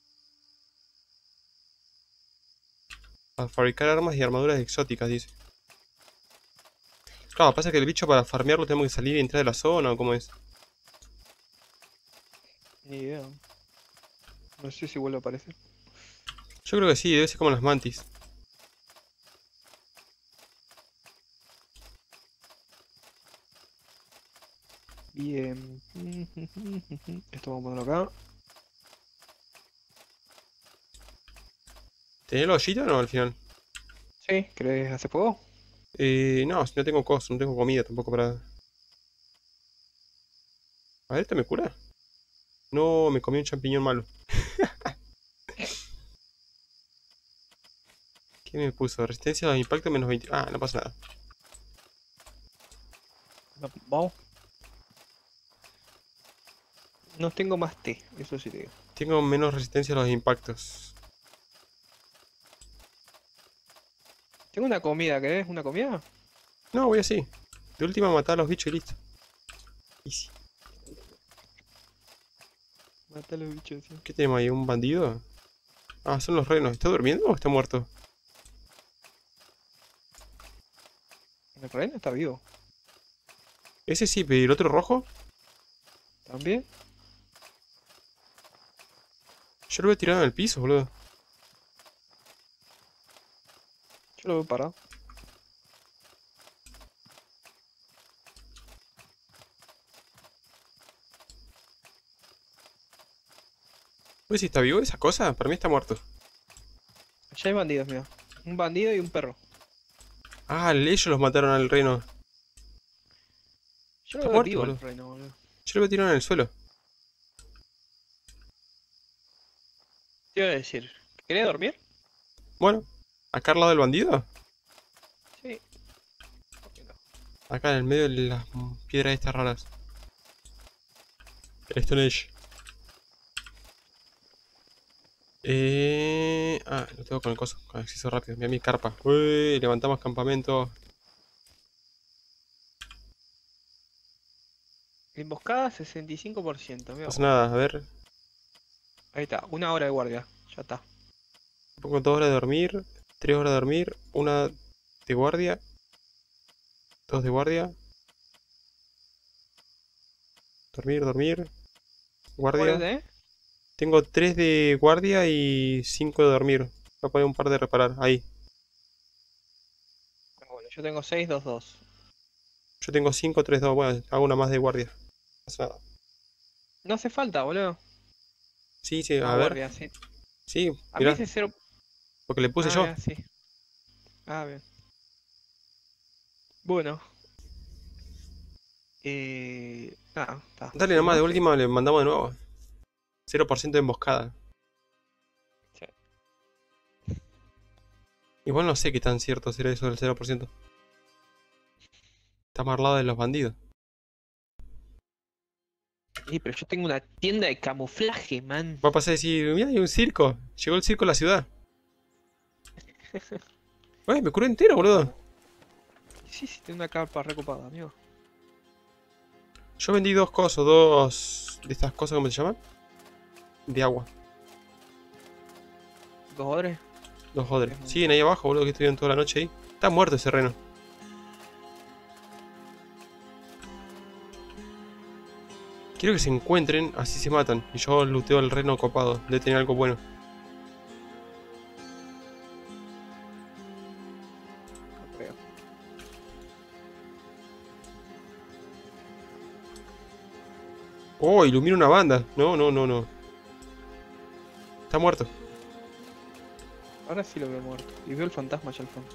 Para fabricar armas y armaduras exóticas, dice. Claro, pasa que el bicho para farmearlo tenemos que salir y entrar de la zona o cómo es. Ni idea. No sé si vuelve a aparecer. Yo creo que sí, debe ser como las mantis. Bien. Esto vamos a ponerlo acá. ¿Tenés la ollita o no al final? Sí, ¿querés hacer fuego? No, si no tengo cosas, no tengo comida tampoco para... A ver, ¿este me cura? No, me comí un champiñón malo. ¿Qué me puso? Resistencia a impacto menos 20. Ah, no pasa nada. No, vamos. No tengo más té, eso sí te digo. Tengo menos resistencia a los impactos. Tengo una comida, ¿querés una comida? No, voy así. De última matar a los bichos y listo. Easy. Mata a los bichos, sí. ¿Qué tenemos ahí? ¿Un bandido? Ah, son los renos. ¿Está durmiendo o está muerto? El reno está vivo. Ese sí, pero ¿y el otro rojo? ¿También? Yo lo voy a tirar en el piso, boludo. Yo lo veo parado. ¿Pues si está vivo esa cosa? Para mí está muerto. Allá hay bandidos, mira. Un bandido y un perro. Ah, ellos los mataron al reno. Yo Está lo veo muerto, vivo el boludo. reno, boludo. Yo lo voy a tirar en el suelo. Te iba a decir, ¿querés dormir? Bueno, acá al lado del bandido. Sí. ¿Por qué no? Acá en el medio de las piedras estas raras. El Stone Age. Ah, lo tengo con el coso, con acceso rápido. Mira mi carpa. Uy, levantamos campamento. Emboscada 65%, No mira. pasa nada, a ver. Ahí está, 1 hora de guardia. Ya está. Pongo 2 horas de dormir, 3 horas de dormir, 1 de guardia, 2 de guardia. Dormir, guardia. ¿Guardia, Tengo 3 de guardia y 5 de dormir. Voy a poner un par de reparar, ahí. Bueno, yo tengo 6, 2, 2. Yo tengo 5, 3, 2. Bueno, hago una más de guardia. No pasa nada. No hace falta, boludo. Sí, sí, a Más ver. guardia, sí. Sí, A mí mirá, ese 0. porque le puse Ah, yo. mirá, sí. Ah, bien. Bueno. Nada, está. Dale Si nomás, no, de sí. última le mandamos de nuevo. 0% de emboscada. Sí. Igual no sé qué tan cierto será eso del 0%. Está más al lado de los bandidos. Sí, pero yo tengo una tienda de camuflaje, man. Va a pasar a decir, mira, hay un circo. Llegó el circo a la ciudad. Uy, me curé entero, boludo. Sí, sí, tengo una carpa recopada, amigo. Yo vendí 2 cosas, 2 de estas cosas, ¿cómo se llaman? De agua. 2 horas. 2 odres. Siguen ahí abajo, boludo, que estuvieron toda la noche ahí. Está muerto ese reno. Quiero que se encuentren, así se matan. Y yo looteo al reno copado. Debe tener algo bueno. No creo. Oh, ilumina una banda. No, no, no, no. Está muerto. Ahora sí lo veo muerto. Y veo el fantasma allá al fondo.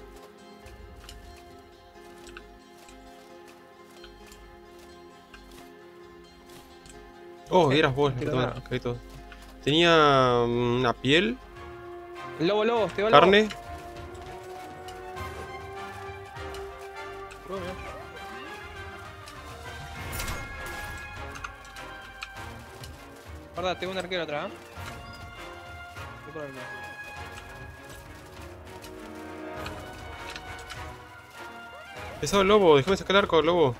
Oh, eras vos, no la quiero puta nada. madre, caí todo. Tenía una piel, Lobo, lobo, te va el lobo. carne. Oh, mirá. Guarda, tengo un arquero atrás. Voy por el medio. Pesado el lobo, déjame sacar el arco, lobo.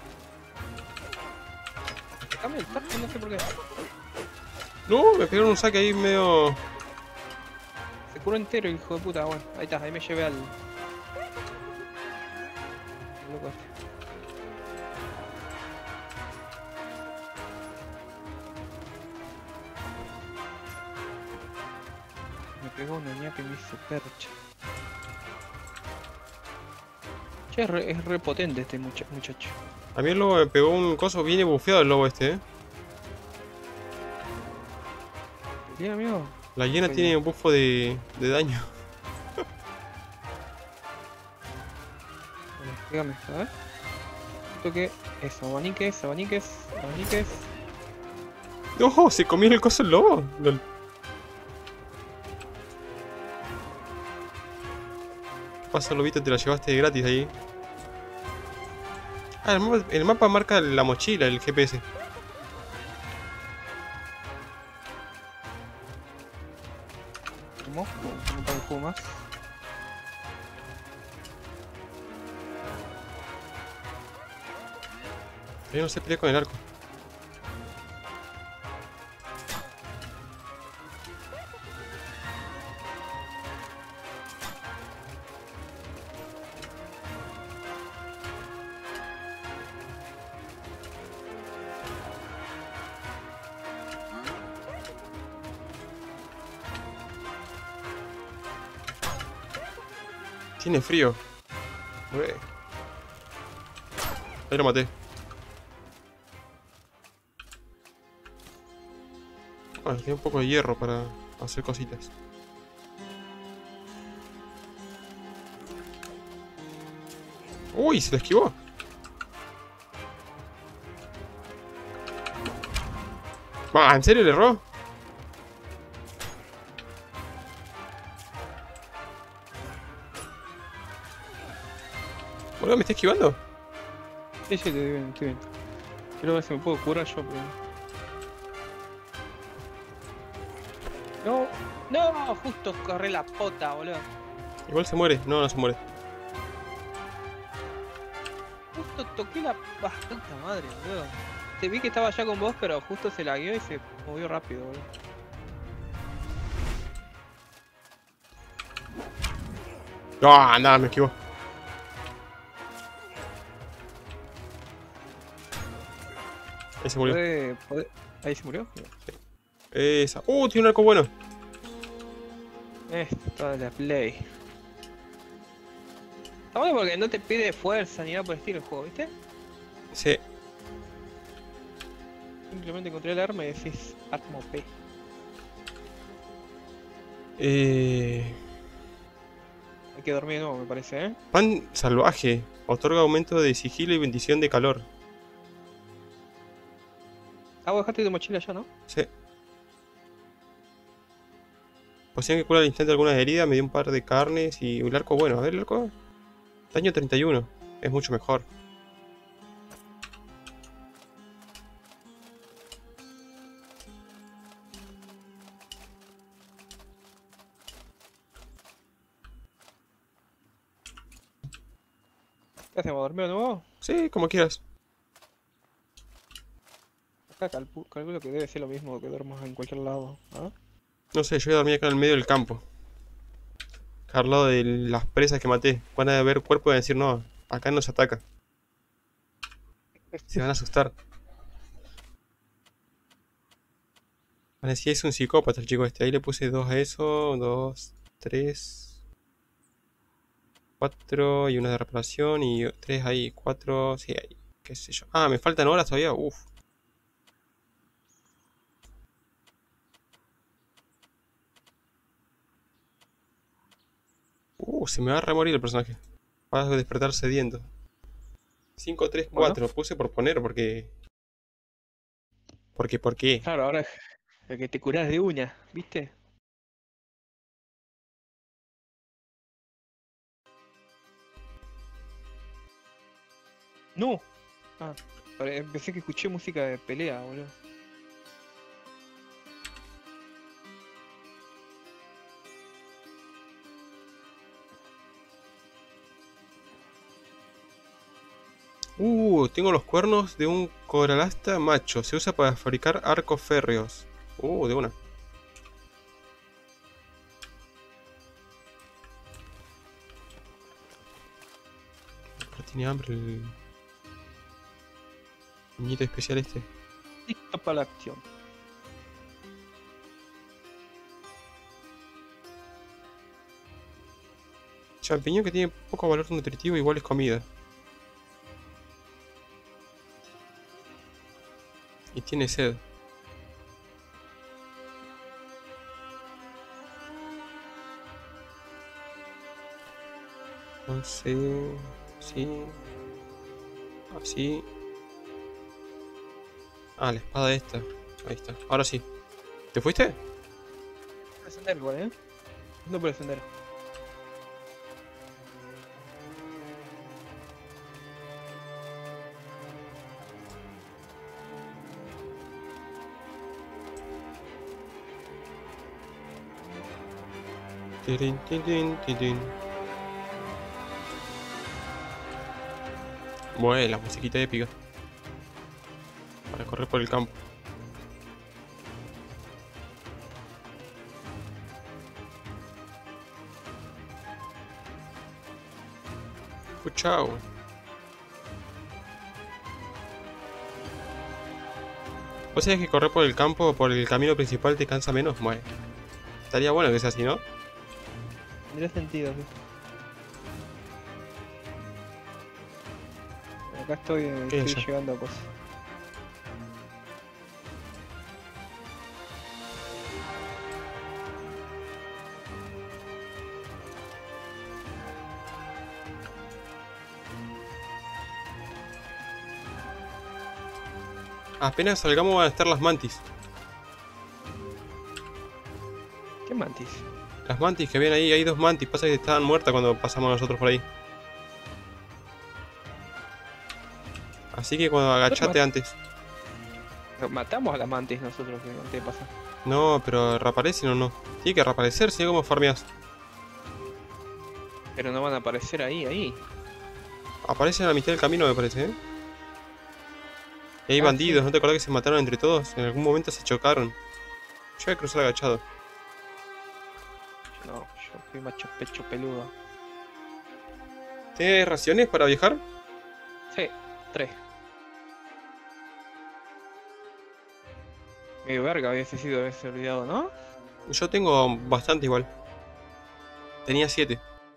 Sacame el tajo, no sé por qué. No, me pegaron un saque ahí medio. Se curó entero, hijo de puta. Bueno, ahí está, ahí me llevé al. Al loco este. Me pegó una ñapa y me hizo percha. Che, es re potente este muchacho. A mí el lobo me pegó un coso, viene bufeado el lobo este, ¿Sí, amigo? La hiena Sí. tiene un bufo de daño. Bueno, dígame, a ver. Toque. Eso, abaniques, abaniques, abaniques. No, se comió el coso el lobo. Lol. ¿Qué pasa, lobito? Te la llevaste de gratis ahí. Ah, el mapa marca la mochila, el GPS. ¿Cómo? No para el juego más. Yo no sé pelear con el arco. Tiene frío. Ué. Ahí lo maté. Bueno, tiene un poco de hierro para hacer cositas. Uy, se lo esquivó. Va, ¿en serio le erró? Boludo, ¿me está esquivando? Sí, estoy bien, estoy bien. Quiero ver si me puedo curar yo, pero... No, no, justo corré la pota, boludo. Igual se muere. No, no se muere. Justo toqué la... Ah, puta madre, boludo. Te vi que estaba allá con vos, pero justo se lagueó y se movió rápido, boludo. ¡Ah, nada! Me esquivó. Ahí se murió. Ahí se murió. Esa. Tiene un arco bueno. Esto de la play. Está bueno porque no te pide fuerza ni nada por el estilo el juego, ¿viste? Sí. Simplemente encontré el arma y decís arma OP. Hay que dormir de nuevo, me parece, ¿eh? Pan salvaje. Otorga aumento de sigilo y bendición de calor. Ah, vos dejaste tu mochila ya, ¿no? Sí. Poción que cura al instante algunas heridas. Me dio un par de carnes y un arco bueno. A ver el arco. Daño 31. Es mucho mejor. ¿Qué hacemos? ¿Dormir de nuevo? Sí, como quieras. Acá calculo que debe ser lo mismo que duermas en cualquier lado, ¿ah? No sé, yo voy a dormir acá en el medio del campo. Acá al lado de las presas que maté. Van a ver cuerpo y van a decir, no, acá no se ataca. Se van a asustar. Van a decir, es un psicópata el chico este. Ahí le puse 2 a eso, 2, 3, 4 y una de reparación y 3 ahí, 4, sí, ahí, qué sé yo. Ah, me faltan horas todavía, uff. Se me va a remorir el personaje. Va a despertar sediento. 5, 3, 4. Bueno. Puse por poner porque... ¿Por qué? Claro, ahora es que te curás de una, ¿viste? No. Ah, pensé que escuché música de pelea, boludo. Tengo los cuernos de un coralasta macho. Se usa para fabricar arcos férreos. De una. Ahora tiene hambre el niñito especial este. Listo para la acción. Champiñón que tiene poco valor nutritivo, igual es comida. Y tiene sed. Entonces... sí. Así. Ah, la espada esta. Ahí está. Ahora sí. ¿Te fuiste? Por el sendero igual, ¿eh? No por el sendero. Tirin, tirin, tirin. Bueno, la musiquita épica. Para correr por el campo. Chao. ¿Vos sabés que correr por el campo o por el camino principal te cansa menos? Bueno, estaría bueno que sea así, ¿no? Tendría sentido, sí. Acá estoy eso? llegando a cosas. Apenas salgamos van a estar las mantis. ¿Qué mantis? Las mantis que ven ahí, hay 2 mantis. Pasa que estaban muertas cuando pasamos nosotros por ahí. Así que cuando agachate antes. Matamos a la mantis nosotros, ¿qué pasa? No, pero reaparecen o no. Tiene que reaparecer, si no, ¿cómo farmeas? Pero no van a aparecer ahí. Aparecen a la mitad del camino, me parece, ¿eh? Y hay Ah, bandidos, sí. ¿no te acordás que se mataron entre todos? En algún momento se chocaron. Yo voy a cruzar agachado. No, yo soy macho pecho peludo. ¿Tienes raciones para viajar? Sí, 3. Medio verga hubiese sido haberse olvidado, ¿no? Yo tengo bastante igual. Tenía 7.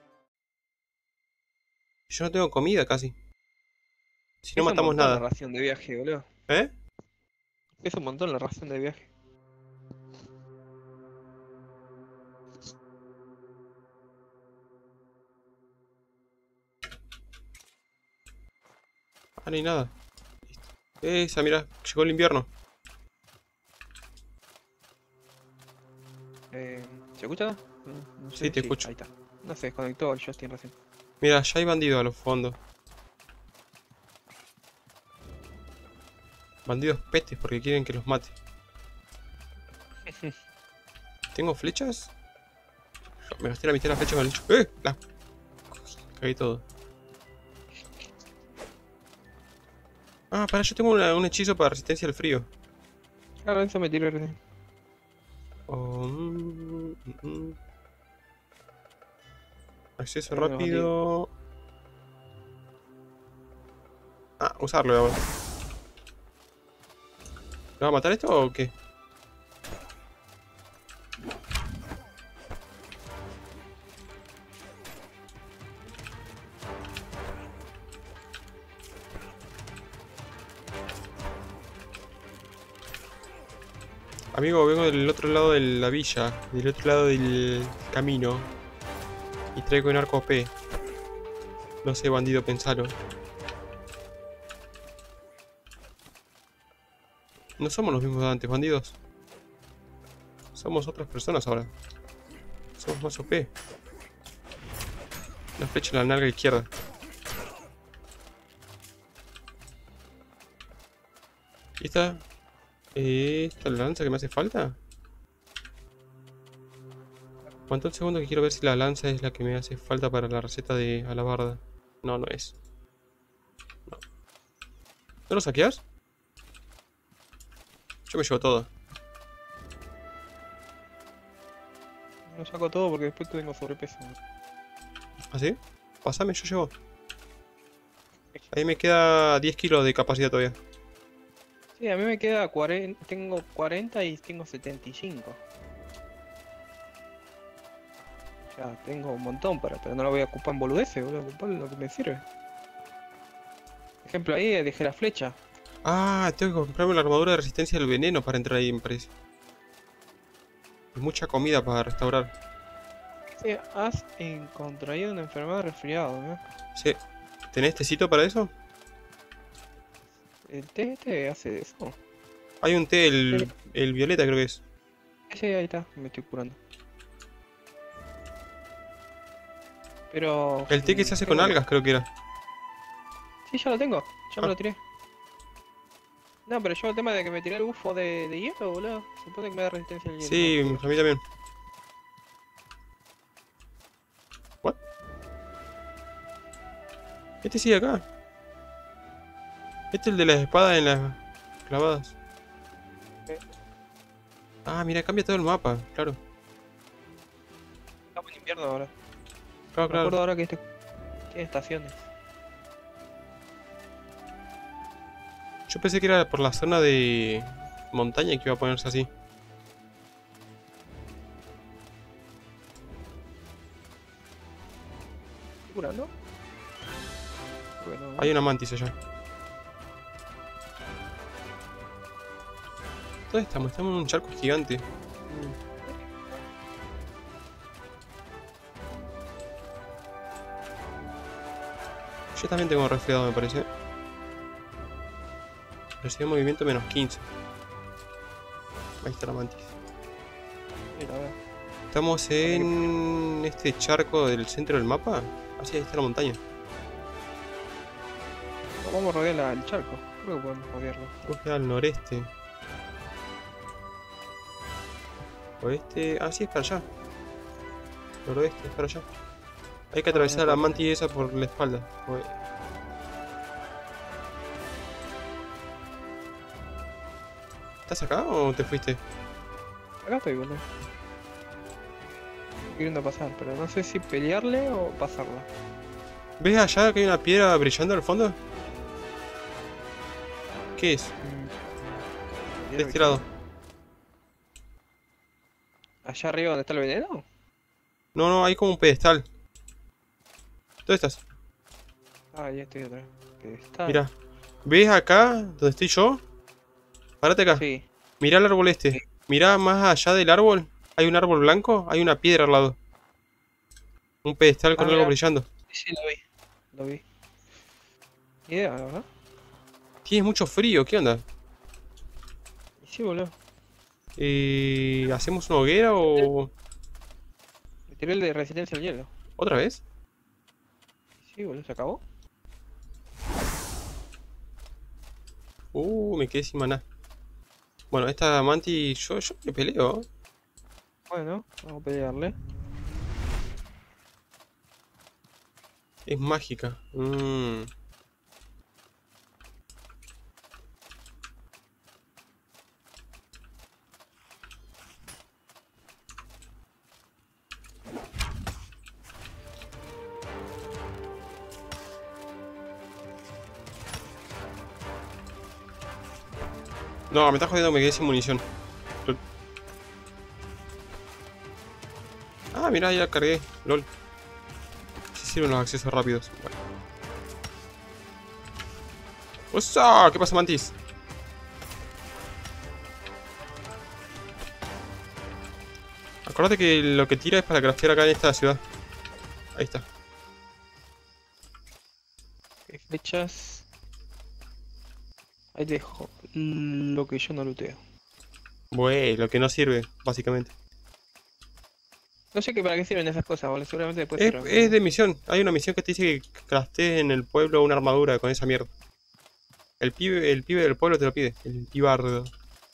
Yo no tengo comida casi. Si no Pesa un matamos montón nada. la ración de viaje, boludo. ¿Eh? Pesa un montón la ración de viaje. Ah, no hay nada. Listo. Esa, mira, llegó el invierno. ¿Se escucha? No Sí, te escucho. Ahí está. No se desconectó el Justin recién. Mira, ya hay bandidos a los fondos. Bandidos pestes porque quieren que los mate. ¿Tengo flechas? Me gasté la mitad de las flechas con el hecho. ¡Eh! Cagué todo. Ah, para, yo tengo un hechizo para resistencia al frío. Claro, eso me tiró recién. Oh, Acceso Bueno, rápido. Ah, usarlo ahora. ¿Lo va a matar esto o qué? Amigo, vengo del otro lado de la villa, del otro lado del camino. Y traigo un arco OP. No sé, bandido, pensalo. No somos los mismos de antes, bandidos. Somos otras personas ahora. Somos más OP. Una flecha en la nalga izquierda. ¿Y esta? ¿Esta es la lanza que me hace falta? ¿Cuánto el segundo que quiero ver si la lanza es la que me hace falta para la receta de alabarda? No, no es. No. ¿No lo saqueas? Yo me llevo todo. No saco todo porque después tengo sobrepeso. ¿Ah, sí? Pásame, yo llevo. Ahí me queda 10 kilos de capacidad todavía. Sí, a mí me queda 40, tengo 40 y tengo 75. Ya tengo un montón pero no lo voy a ocupar en boludeces, voy a ocupar lo que me sirve. Por ejemplo, ahí dejé la flecha. Ah, tengo que comprarme la armadura de resistencia al veneno para entrar ahí, me parece. Y mucha comida para restaurar. Sí, has contraído una enfermedad de resfriado, ¿no? Sí. ¿Tenés tecito para eso? ¿El té hace eso? Hay un té, el violeta creo que es. Sí, ahí está, me estoy curando. Pero... El té que se hace con algas creo que era. Sí, ya lo tengo, ya me Ah. lo tiré. No, pero yo el tema de que me tiré el bufo de hielo, boludo. Se supone que me da resistencia al hielo. Sí, ¿no? a mí también. ¿What? Este sigue acá. Este es el de las espadas en las clavadas. Ah, mira, cambia todo el mapa, claro. Estamos en invierno ahora. Claro, Me acuerdo claro. ahora que este tiene estaciones. Yo pensé que era por la zona de montaña que iba a ponerse así. ¿Estoy curando? Bueno, Hay una mantis allá. ¿Dónde estamos? Estamos en un charco gigante. Yo también tengo resfriado, me parece. Velocidad de movimiento menos 15. Ahí está la mantis. mira, a ver. Estamos en este charco del centro del mapa. Ah, sí, ahí está la montaña. vamos a rodear el charco. Creo que podemos rodearlo. Creo que al noreste. Oeste. Ah, sí, es para allá. Noroeste, es para allá. Hay que atravesar la mantis esa por la espalda. ¿Estás acá o te fuiste? Acá estoy, boludo. Estoy queriendo pasar, pero no sé si pelearle o pasarla. ¿Ves allá que hay una piedra brillando al fondo? ¿Qué es? De este lado. ¿Allá arriba donde está el veneno? No, no, hay como un pedestal. ¿Dónde estás? Ah, ya estoy otra vez. Pedestal. Mira. ¿Ves acá donde estoy yo? Párate acá. Sí. Mirá el árbol este. Mirá más allá del árbol. Hay un árbol blanco. Hay una piedra al lado. Un pedestal con algo Mira. brillando. Sí, lo vi. Lo vi. Ni idea, la verdad. Tienes mucho frío. ¿Qué onda? Y sí, boludo. ¿Hacemos una hoguera o...? Me tiré el de resistencia al hielo. ¿Otra vez? Sí, boludo, ¿se acabó? Me quedé sin maná. Bueno, esta mantis... Yo me peleo. Bueno, vamos a pelearle. Es mágica. No, me está jodiendo, me quedé sin munición. Ah, mira, ya cargué. LOL. Sí sirven los accesos rápidos. Bueno. ¡Osa! ¿Qué pasa, mantis? Acordate que lo que tira es para craftear acá en esta ciudad. Ahí está. ¿Qué flechas? Ahí dejo lo que yo no looteo. Bueno, lo que no sirve, básicamente. No sé para qué sirven esas cosas, boludo. Seguramente después Es de misión. Hay una misión que te dice que craftees en el pueblo una armadura con esa mierda. El pibe del pueblo te lo pide. El pibardo.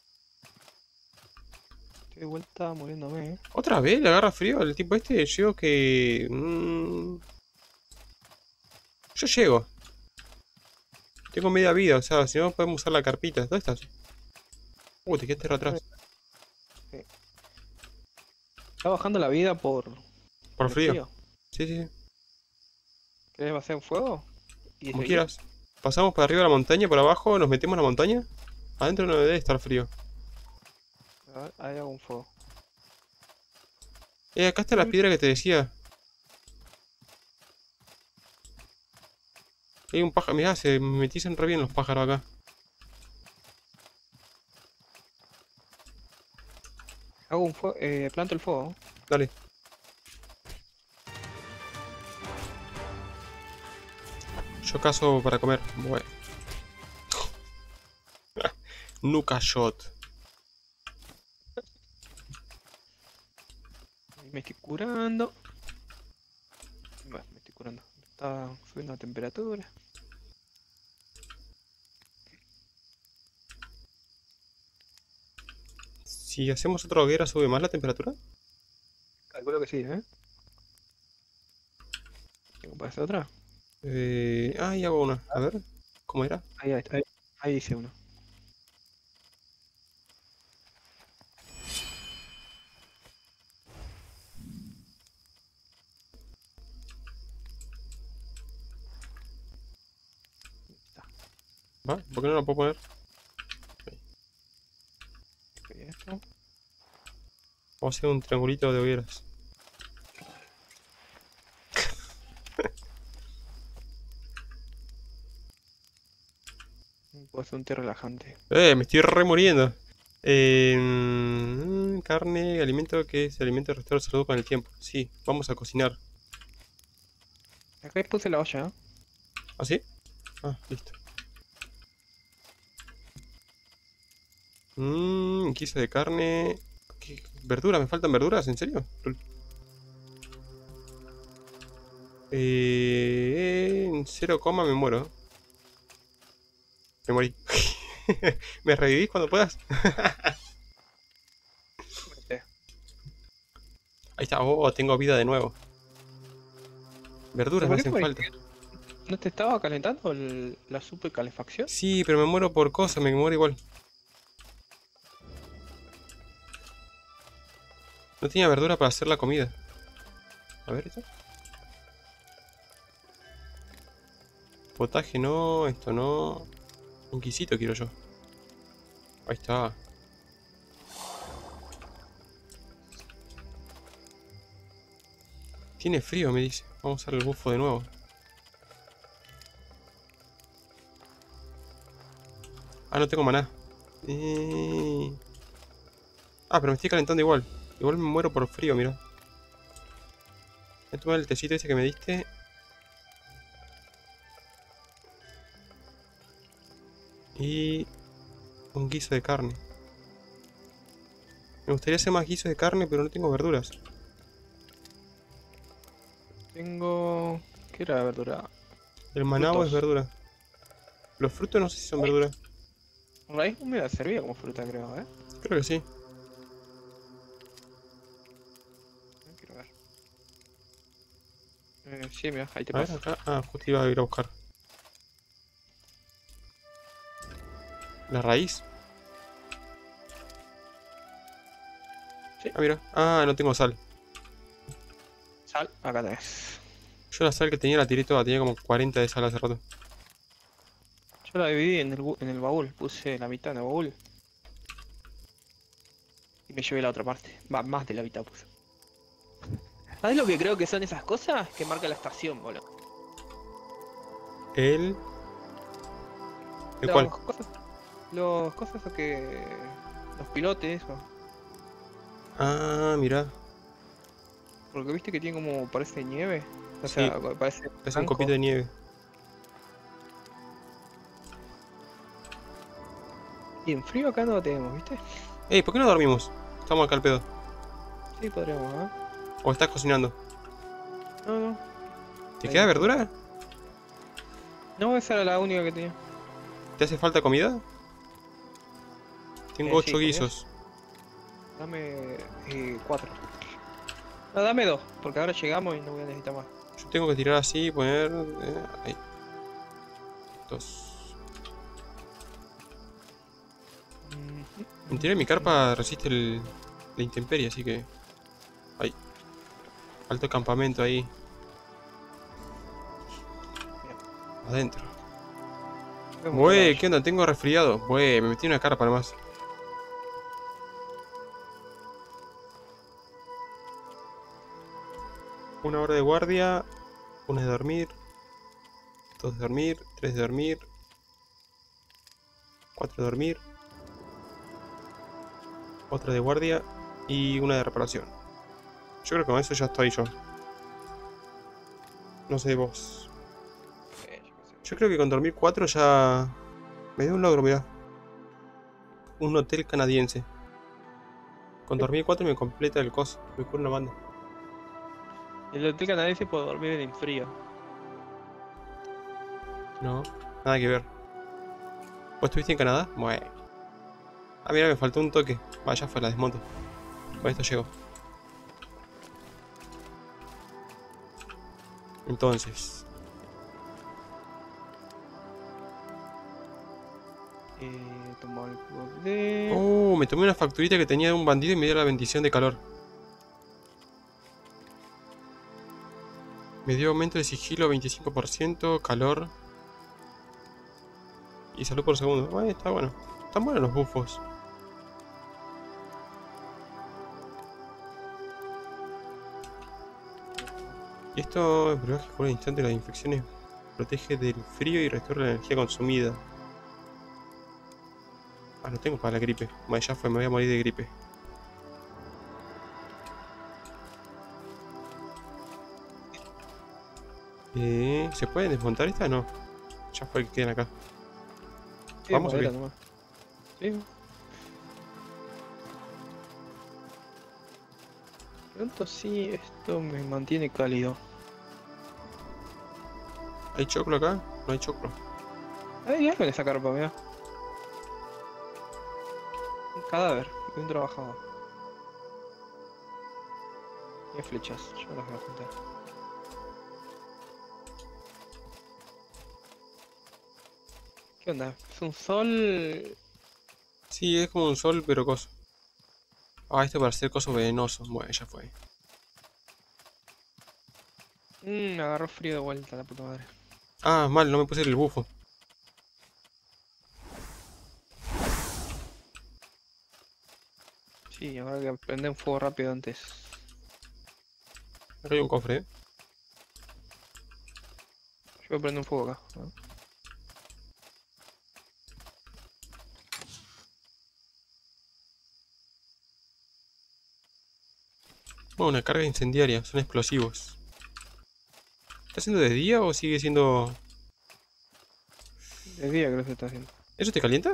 Estoy de vuelta muriéndome, ¿Otra vez le agarra frío el tipo este? Yo que... Yo llego. Tengo media vida, o sea, si no podemos usar la carpita. ¿Dónde estás? Te quedaste re atrás. Está bajando la vida por el Frío. Sí, sí, sí. ¿Querés hacer un fuego? Y Como seguir. quieras. Pasamos por arriba de la montaña, por abajo, nos metemos en la montaña. Adentro no debe estar frío. A ver, ahí hago un fuego. Acá está la piedra que te decía. Hay un pájaro, mirá, se metizan re bien los pájaros acá. Hago un fuego, planto el fuego. Dale. Yo cazo para comer. Bueno. Nuka shot. Me estoy curando. Bueno, me estoy curando. Está subiendo la temperatura. Si hacemos otra hoguera, ¿sube más la temperatura? Calculo que sí, ¿eh? ¿Tengo para hacer otra? Ahí hago una. A ver, ¿cómo era? Ahí hice uno. ¿Va? ¿Por qué no la puedo poner? Ok, esto. Vamos a hacer un triangulito de hogueras. Puedo hacer un té relajante. Me estoy re muriendo. Carne, alimento que es alimento restaurar salud con el tiempo. Sí, vamos a cocinar. Acá puse la olla, ¿eh? ¿Ah, sí? Ah, listo. Guisa de carne. ¿Qué? ¿Verduras? ¿Me faltan verduras? ¿En serio? En 0, me muero. Me morí. ¿Me revivís cuando puedas? Ahí está. Oh, tengo vida de nuevo. Verduras me ¿Por qué hacen falta. ¿No te estaba calentando la super calefacción? Sí, pero me muero por cosas, me muero igual. No tenía verdura para hacer la comida. A ver esto. Potaje no, esto no. Un quisito quiero yo. Ahí está. Tiene frío, me dice. Vamos a usar el bufo de nuevo. Ah, no tengo maná. Ah, pero me estoy calentando igual. Igual me muero por frío, mira. Voy a tomar el tecito ese que me diste. Y un guiso de carne. Me gustaría hacer más guisos de carne, pero no tengo verduras. Tengo... ¿Qué era la verdura? El manabo es Frutos. verdura. Los frutos no sé si son verduras. Raíz húmeda servía como fruta, creo, ¿eh? Creo que sí. No quiero ver. Sí, mira, ahí te A ver, paso. acá. Ah, justo iba a ir a buscar. La raíz. Sí. Ah, mira. Ah, no tengo sal. Sal, acá tenés. Yo la sal que tenía la tiré toda. Tenía como 40 de sal hace rato. Yo la dividí en el baúl, puse la mitad en el baúl. Y me llevé la otra parte. Va, más de la mitad puse. ¿Sabes lo que creo que son esas cosas? Que marca la estación, boludo. ¿El cuál? Los cosas que... Los pilotes, o... Ah, mira. Porque viste que tiene como... parece nieve. O Sí. sea, parece Es un blanco. copito de nieve. Y en frío acá no lo tenemos, ¿viste? Ey, ¿por qué no dormimos? Estamos acá al pedo. Sí, podríamos, ¿eh? ¿O estás cocinando? No, no. ¿Te Ahí queda está. verdura? No, esa era la única que tenía. ¿Te hace falta comida? Tengo 8 sí, comida. guisos. Dame 4. No, dame 2, porque ahora llegamos y no voy a necesitar más. Yo tengo que tirar así y poner... ahí. 2. En teoría mi carpa resiste la intemperie, así que... Ahí. Alto campamento ahí. Adentro. Güey, ¿qué onda? Tengo resfriado. Güey, me metí una carpa nomás. Una hora de guardia. Una de dormir. 2 de dormir. 3 de dormir. 4 de dormir. Otra de guardia. Y una de reparación. Yo creo que con eso ya estoy yo. No sé vos. Yo creo que con dormir 4 ya... Me dio un logro, mirá. Un hotel canadiense. Con dormir 4 me completa el coso. Me cura una banda. El hotel canadiense puede dormir en frío. No, nada que ver. ¿Vos estuviste en Canadá? Bueno. Ah, mira, me faltó un toque. Vaya, fue la desmonto. Con esto llego. Entonces... Tomar el cubo de... Oh, me tomé una facturita que tenía de un bandido y me dio la bendición de calor. Me dio aumento de sigilo 25%, calor y salud por segundo. Bueno, está bueno. Están buenos los bufos. Y esto, el brebaje cura al instante las infecciones, protege del frío y restaura la energía consumida. Ah, no tengo para la gripe. Bueno, ya fue, me voy a morir de gripe. ¿Se pueden desmontar estas? No. Ya fue que quedan acá. Sí, Vamos a madera ver. nomás. Sí. Pronto sí, esto me mantiene cálido. ¿Hay choclo acá? No hay choclo. Ay, ya con esa carpa, mira. Un cadáver de un trabajador. Y flechas, yo las voy a juntar. ¿Qué onda? Es un sol. Sí, es como un sol, pero coso. Ah, este para hacer cosas venenosos. Bueno, ya fue. Me agarró frío de vuelta, la puta madre. Ah, mal, no me puse el bufo. Sí, ahora que prender un fuego rápido antes. Acá hay un cofre, ¿eh? Yo voy a prender un fuego acá, ¿no? Bueno, una carga incendiaria, son explosivos. ¿Está haciendo de día o sigue siendo...? De día creo que se está haciendo. ¿Eso te calienta?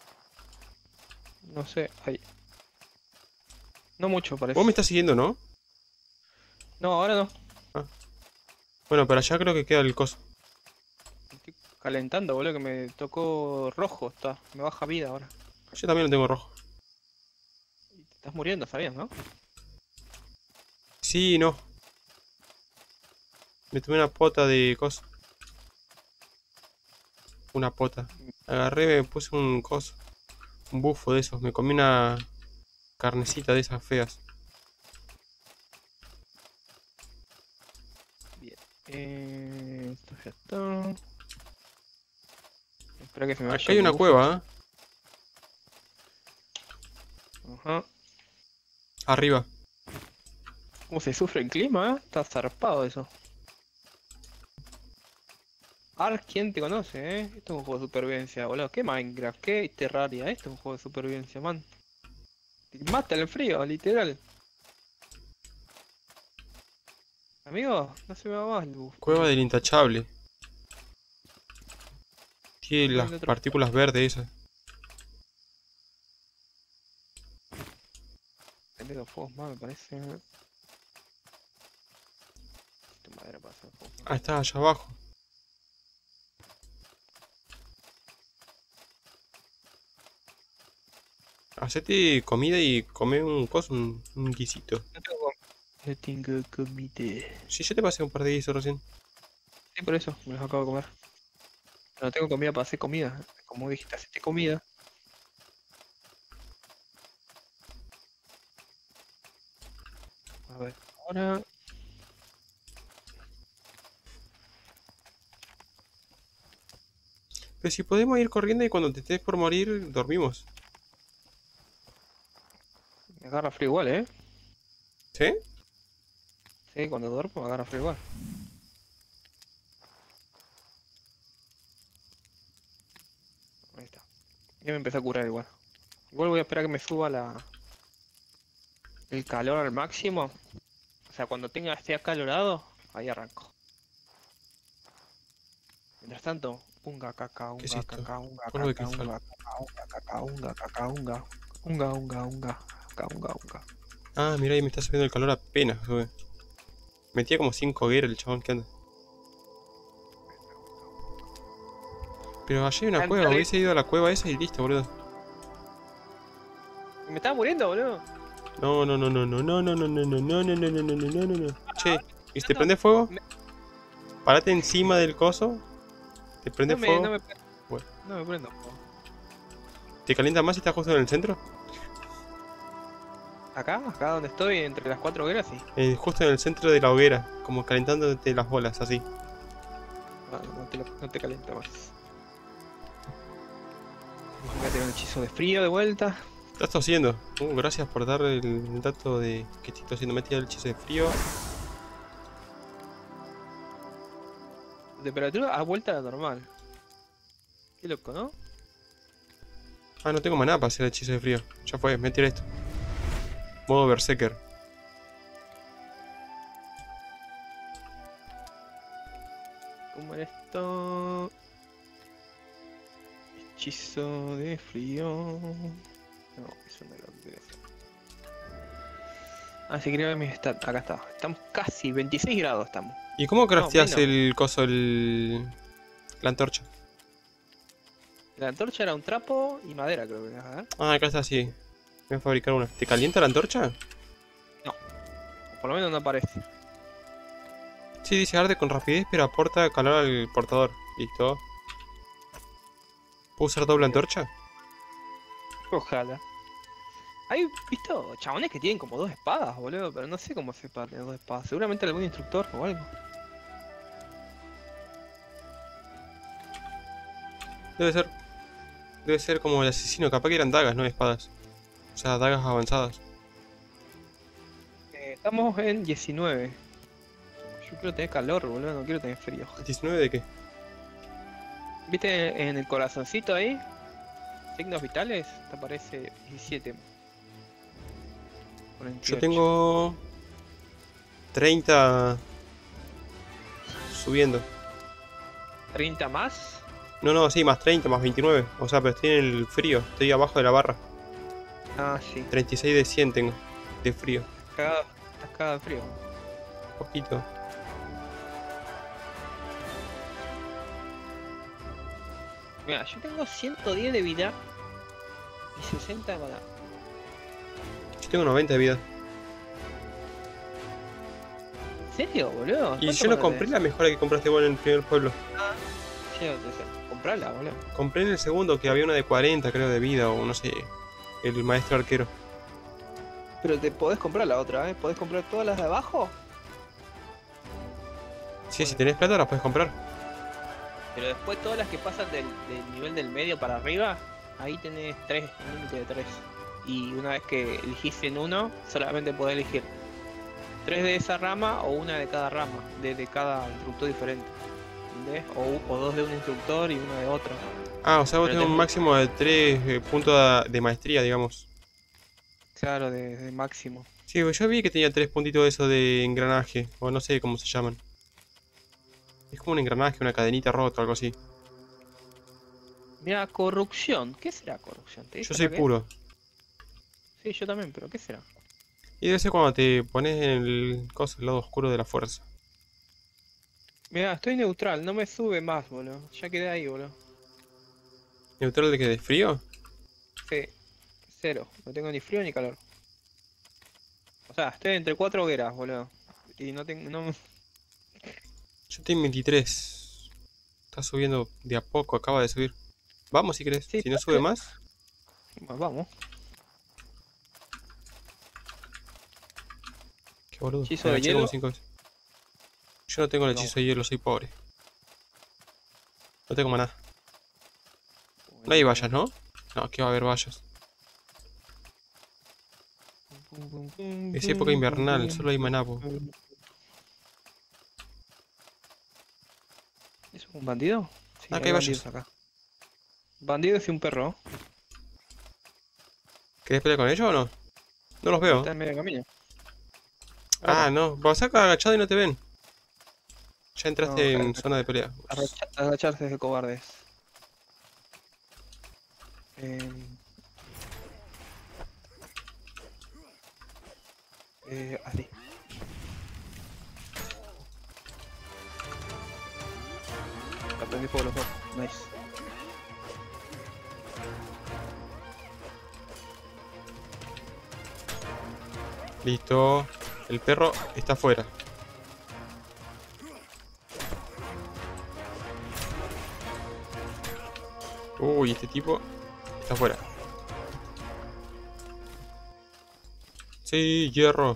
No sé, ahí. No mucho parece. Vos me estás siguiendo, ¿no? No, ahora no. Bueno, para allá creo que queda el coso. Estoy calentando, boludo, que me tocó rojo, está. Me baja vida ahora. Yo también lo tengo rojo. Y te estás muriendo, ¿sabías, no? Sí, no. Me tomé una pota de coso. Una pota. Agarré, me puse un coso. Un bufo de esos. Me comí una carnecita de esas feas. Esto ya está. Espera que se me vaya. Acá hay el una bufo. cueva, ¿eh? Ajá. Arriba. ¿Cómo se sufre el clima? Está zarpado eso. Ark, ¿quién te conoce, Esto es un juego de supervivencia, boludo. ¿Qué Minecraft? ¿Qué Terraria? Esto es un juego de supervivencia, man. Te mata el frío, literal. Amigo, no se me va más el buff. Cueva del intachable. Tiene Hay las otro. partículas verdes esas. Prende los fuegos más, me parece. Tu madera para hacer fuegos más. Ah, está allá abajo. Hacete comida y come un coso, un guisito. No tengo comida. Sí, yo te pasé un par de guisos recién. Sí, por eso, me los acabo de comer. Pero no tengo comida para hacer comida. Como dijiste, hacete comida. A ver, ahora. Pero si podemos ir corriendo y cuando te estés por morir, dormimos. Me agarra frío igual, ¿Sí? Sí, cuando duermo me agarra frío igual. Ahí está. Ya me empecé a curar igual. Igual voy a esperar que me suba el calor al máximo. O sea, cuando esté acalorado, ahí arranco. Mientras tanto, unga caca, ¿Qué es unga esto? caca, unga Polvo de caca, cristal. unga caca, unga caca, unga caca, unga. Unga. Ah, mira, ahí me está subiendo el calor apenas, sube. Metía como 5 hogueras el chabón que anda. Pero allá hay una cueva, hubiese ido a la cueva esa y listo, boludo. Me estaba muriendo, boludo. No. Che, ¿y si te prende fuego? Parate encima del coso. ¿Te prende fuego? Bueno. No me prendo. ¿Te calienta más si estás justo en el centro? Acá donde estoy, entre las 4 hogueras, sí. Justo en el centro de la hoguera, como calentándote las bolas, así. No te calienta más. Voy a tirar un hechizo de frío de vuelta. Estás tosiendo. Gracias por dar el dato de que estoy tosiendo. Me he tirado el hechizo de frío. La temperatura ha vuelto a la normal. Qué loco, ¿no? Ah, no tengo maná para hacer el hechizo de frío. Ya fue, me tiré esto. Modo Berserker. ¿Cómo era esto? Hechizo de frío. No, eso no lo quiero hacer. Ah, sí, quería ver mis stats. Acá está. Estamos casi 26 grados estamos. ¿Y cómo crafteas menos. el coso, la antorcha? La antorcha era un trapo y madera, creo que era. ¿Eh? Ah, acá está, sí. Voy a fabricar una. ¿Te calienta la antorcha? Por lo menos no aparece. Sí, dice arde con rapidez, pero aporta calor al portador. Listo. ¿Puedo usar doble antorcha? Ojalá. Hay visto chabones que tienen como 2 espadas, boludo, pero no sé cómo se para tener 2 espadas. Seguramente algún instructor o algo. Debe ser como el asesino. Capaz que eran dagas, no espadas. O sea, dagas avanzadas. Estamos en 19. Yo quiero tener calor, boludo, no quiero tener frío. ¿19 de qué? ¿Viste en el corazoncito ahí? Signos vitales, te aparece 17. 48. Yo tengo 30 subiendo. 30 más. No, sí, más 30, más 29. O sea, pero estoy en el frío. Estoy abajo de la barra. Ah, sí. 36 de 100 tengo de frío. Estás cagado de frío. Poquito. Mira, yo tengo 110 de vida y 60 de maná. Yo tengo 90 de vida. ¿En serio, boludo? Y yo no compré la mejora que compraste vos en el primer pueblo. Sí, comprala, boludo. Compré en el segundo que había una de 40, creo, de vida, o no sé. El maestro arquero. Pero te podés comprar la otra, ¿eh? ¿Podés comprar todas las de abajo? Sí, si tenés plata las puedes comprar. Pero después todas las que pasan del nivel del medio para arriba, ahí tenés 3, un límite de 3. Y una vez que elegís en uno, solamente podés elegir 3 de esa rama o una de cada rama, de cada instructor diferente. ¿Entendés? O 2 de un instructor y uno de otro. Ah, o sea, vos tenés un máximo de 3 puntos de maestría, digamos. Claro, de máximo. Sí, yo vi que tenía 3 puntitos de eso de engranaje, o no sé cómo se llaman. Es como un engranaje, una cadenita rota o algo así. Mira, corrupción. ¿Qué será corrupción? Yo soy puro. Sí, yo también, pero ¿qué será? Y debe ser cuando te pones en el lado oscuro de la fuerza. Mira, estoy neutral, no me sube más, boludo. Ya quedé ahí, boludo. ¿Neutral de qué? ¿De frío? Sí, 0. No tengo ni frío ni calor. O sea, estoy entre 4 hogueras, boludo. Y no tengo... No... Yo estoy en 23. Está subiendo de a poco, acaba de subir. Vamos si querés, Sí, si no sube más. Vamos. Qué boludo. ¿Hechizo Me de agaché hielo? como 5 veces. Yo no tengo el hechizo de hielo, soy pobre. No tengo maná. No hay vallas, ¿no? No, que va a haber vallas. Es época invernal, solo hay maná, po. ¿Es un bandido? Sí, Ah, acá hay bandidos vallas. acá. Bandidos y un perro. ¿Querés pelear con ellos o no? No los veo. Está en medio de camino. Ah, no. Vas acá agachado y no te ven. Ya entraste No, en zona de pelea. Agacharse de cobardes. Así. Aprendí fuego los dos. Nice. Listo. El perro está afuera. Uy, este tipo está afuera. Sí, hierro.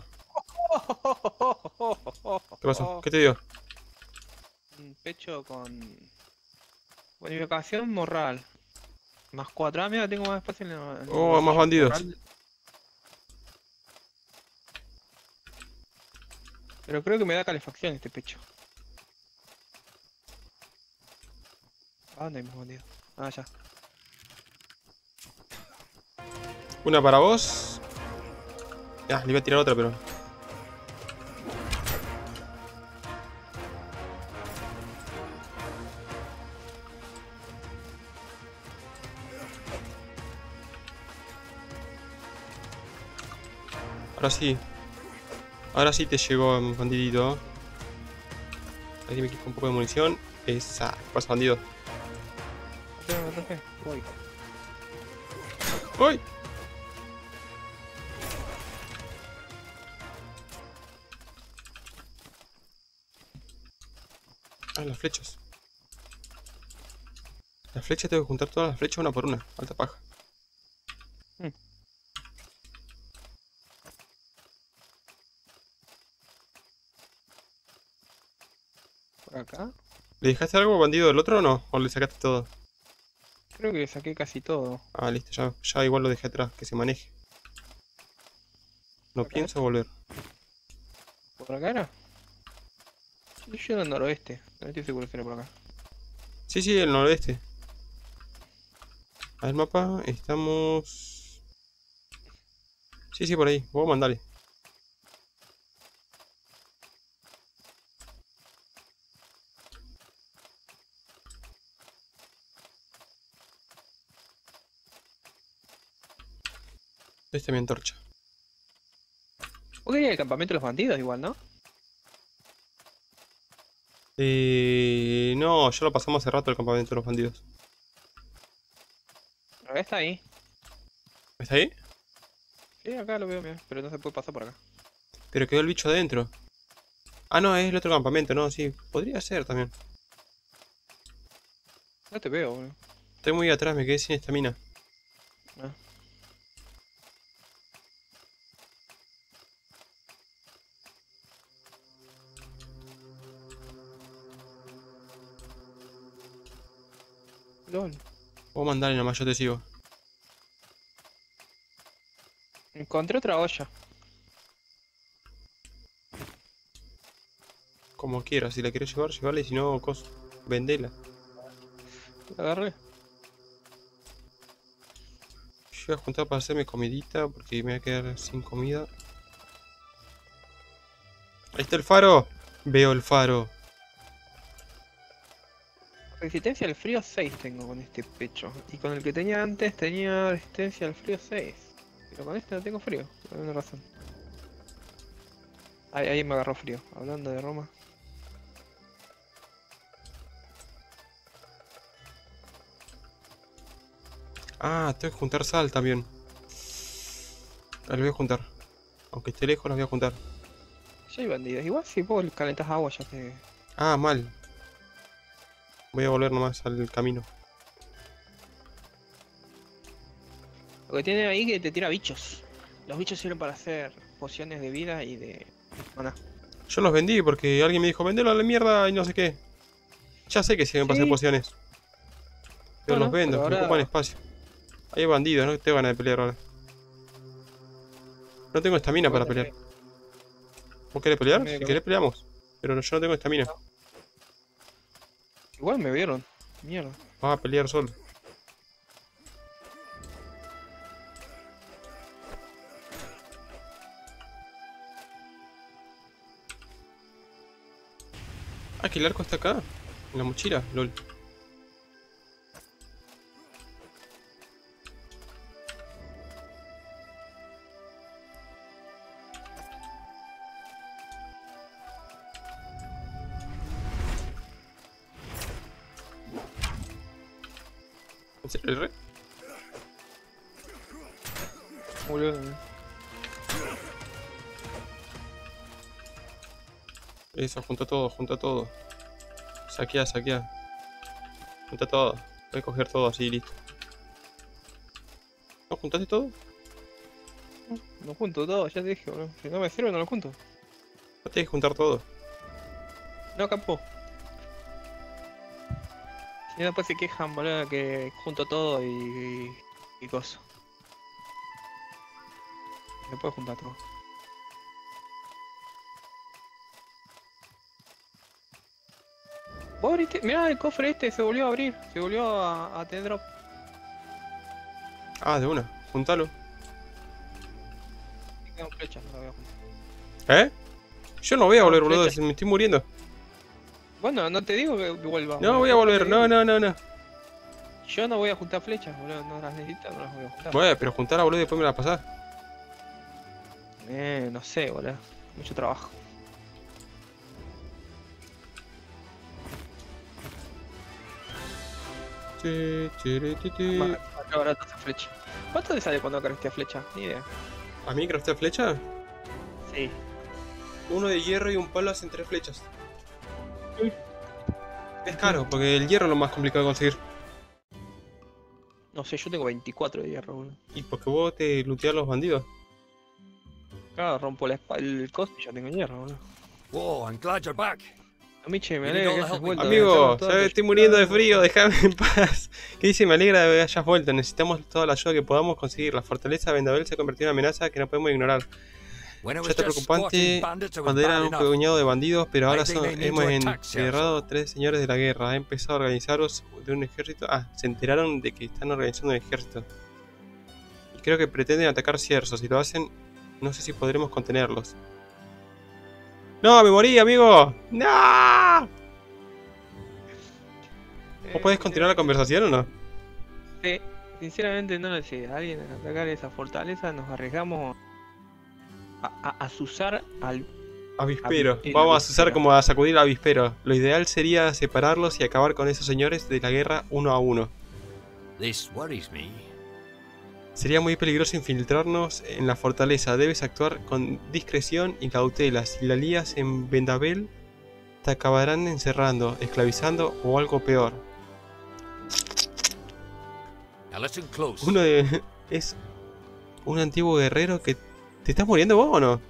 ¿Qué pasó? ¿Qué te dio? Un pecho con bonificación moral. Más 4. Ah, mira, tengo más espacio en el Oh, más bandidos. moral. Pero creo que me da calefacción este pecho. ¿A dónde hay más bandidos? Ah, ya. Una para vos. Ah, le iba a tirar otra, pero... Ahora sí. Ahora sí te llegó, bandidito. Ahí me quito un poco de munición. Esa. ¿Qué pasa, bandido? me toque. Voy. ¡Uy! Ah, las flechas. Las flechas tengo que juntar todas las flechas una por una. Alta paja. Por acá. ¿Le dejaste algo bandido del otro o no? ¿O le sacaste todo? Creo que saqué casi todo. Ah, listo, ya igual lo dejé atrás, que se maneje. No Acá. pienso volver. ¿Por acá era? Yo yendo al noroeste. No estoy seguro si era por acá. Sí, sí, el noroeste. A ver, mapa, estamos... Sí, sí, por ahí. Vos mandale. ¿Dónde está mi antorcha? Vos querías el campamento de los bandidos igual, ¿no? No, ya lo pasamos hace rato el campamento de los bandidos. Acá está ahí. ¿Está ahí? Sí, acá lo veo, mira. Pero no se puede pasar por acá. Pero quedó el bicho adentro. Ah, no, es el otro campamento, no, sí. Podría ser también. No te veo, boludo. Estoy muy atrás, me quedé sin estamina. Ah. LOL. Vos mandale nomás, yo te sigo. Encontré otra olla. Como quieras, si la quieres llevar, llévala y si no, vendela. La agarré. Yo voy a juntar para hacerme comidita porque me voy a quedar sin comida. Ahí está el faro. Veo el faro. Resistencia al frío 6 tengo con este pecho. Y con el que tenía antes tenía resistencia al frío 6. Pero con este no tengo frío, por alguna razón. Ahí me agarró frío. Hablando de Roma. Ah, tengo que juntar sal también. Las voy a juntar. Aunque esté lejos, las voy a juntar. Ya hay bandidos. Igual si vos calentas agua ya te... Ah, mal. Voy a volver nomás al camino. Lo que tiene ahí que te tira bichos. Los bichos sirven para hacer pociones de vida y de maná. Yo los vendí porque alguien me dijo, vendelo a la mierda y no sé qué. Ya sé que sirven para hacer Sí. pociones. Pero Bueno, los vendo, pero que ahora- ocupan espacio. Hay bandidos, no te van a pelear ahora. No tengo estamina para pelear. ¿Vos querés pelear? Dame, Si dame. querés peleamos. Pero yo no tengo estamina. Igual me vieron. Mierda. Vas a pelear solo. Ah, que el arco está acá. En la mochila, lol. ¿En serio el re? Boludo. Eso, junta todo, junta todo. Saquea, saquea. Junta todo. Voy a coger todo así, listo. ¿No juntaste todo? No junto todo, ya te dije, boludo. Si no me sirve no lo junto. No tienes que juntar todo. No, campo. Si no, después se quejan, boludo, que junto todo y coso. Me puedo juntar todo. Vos abriste, mirá el cofre este, se volvió a abrir, se volvió a tener drop. Ah, de una. Juntalo. Y quedan flechas, no la voy a juntar. ¿Eh? Yo no voy a volver, boludo. flecha. Me estoy muriendo. Bueno, no te digo que vuelva. No voy a volver. No, no, no, no. Yo no voy a juntar flechas, boludo, no las necesito, no las voy a juntar. Bueno, pero juntar a boludo y después me la pasás. No sé, boludo. Mucho trabajo. Acá barato esa flecha. ¿Cuánto te sale cuando craftea flecha? Ni idea. ¿A mí craftea flecha? Sí. Uno de hierro y un palo hacen 3 flechas. Es caro, porque el hierro es lo más complicado de conseguir. No sé, yo tengo 24 de hierro, boludo. Y porque vos te looteas los bandidos. Claro, rompo el costo y ya tengo hierro, boludo. Whoa, I'm glad you're back. A mí, che, me You alegra need que all the hayas help we vuelto. can. Amigo, necesitamos toda ¿sabes? tu Estoy ayuda. muriendo de frío, déjame en paz. ¿Qué dice? Me alegra de que hayas vuelto. Necesitamos toda la ayuda que podamos conseguir. La fortaleza de Vendabel se ha convertido en una amenaza que no podemos ignorar. When it Ya was está just preocupante squatting bandits, it was cuando bad eran un enough. puñado de bandidos, pero ahora I think they need hemos to attack, enterrado 3 señores de la guerra. Ha empezado a organizaros de un ejército. Ah, se enteraron de que están organizando un ejército. Y creo que pretenden atacar Cierzo. Si lo hacen, no sé si podremos contenerlos. ¡No, me morí, amigo! ¡No! ¿Vos podés continuar la conversación o no? Sí, sinceramente no lo sé. Alguien al atacar esa fortaleza nos arriesgamos a azuzar al... Avispero. El Vamos a avispero. usar como a sacudir al avispero. Lo ideal sería separarlos y acabar con esos señores de la guerra uno a uno. This worries me. Sería muy peligroso infiltrarnos en la fortaleza. Debes actuar con discreción y cautela. Si la lías en Vendabel, te acabarán encerrando, esclavizando o algo peor. Now listen close. Es un antiguo guerrero que... ¿Te estás muriendo vos o no?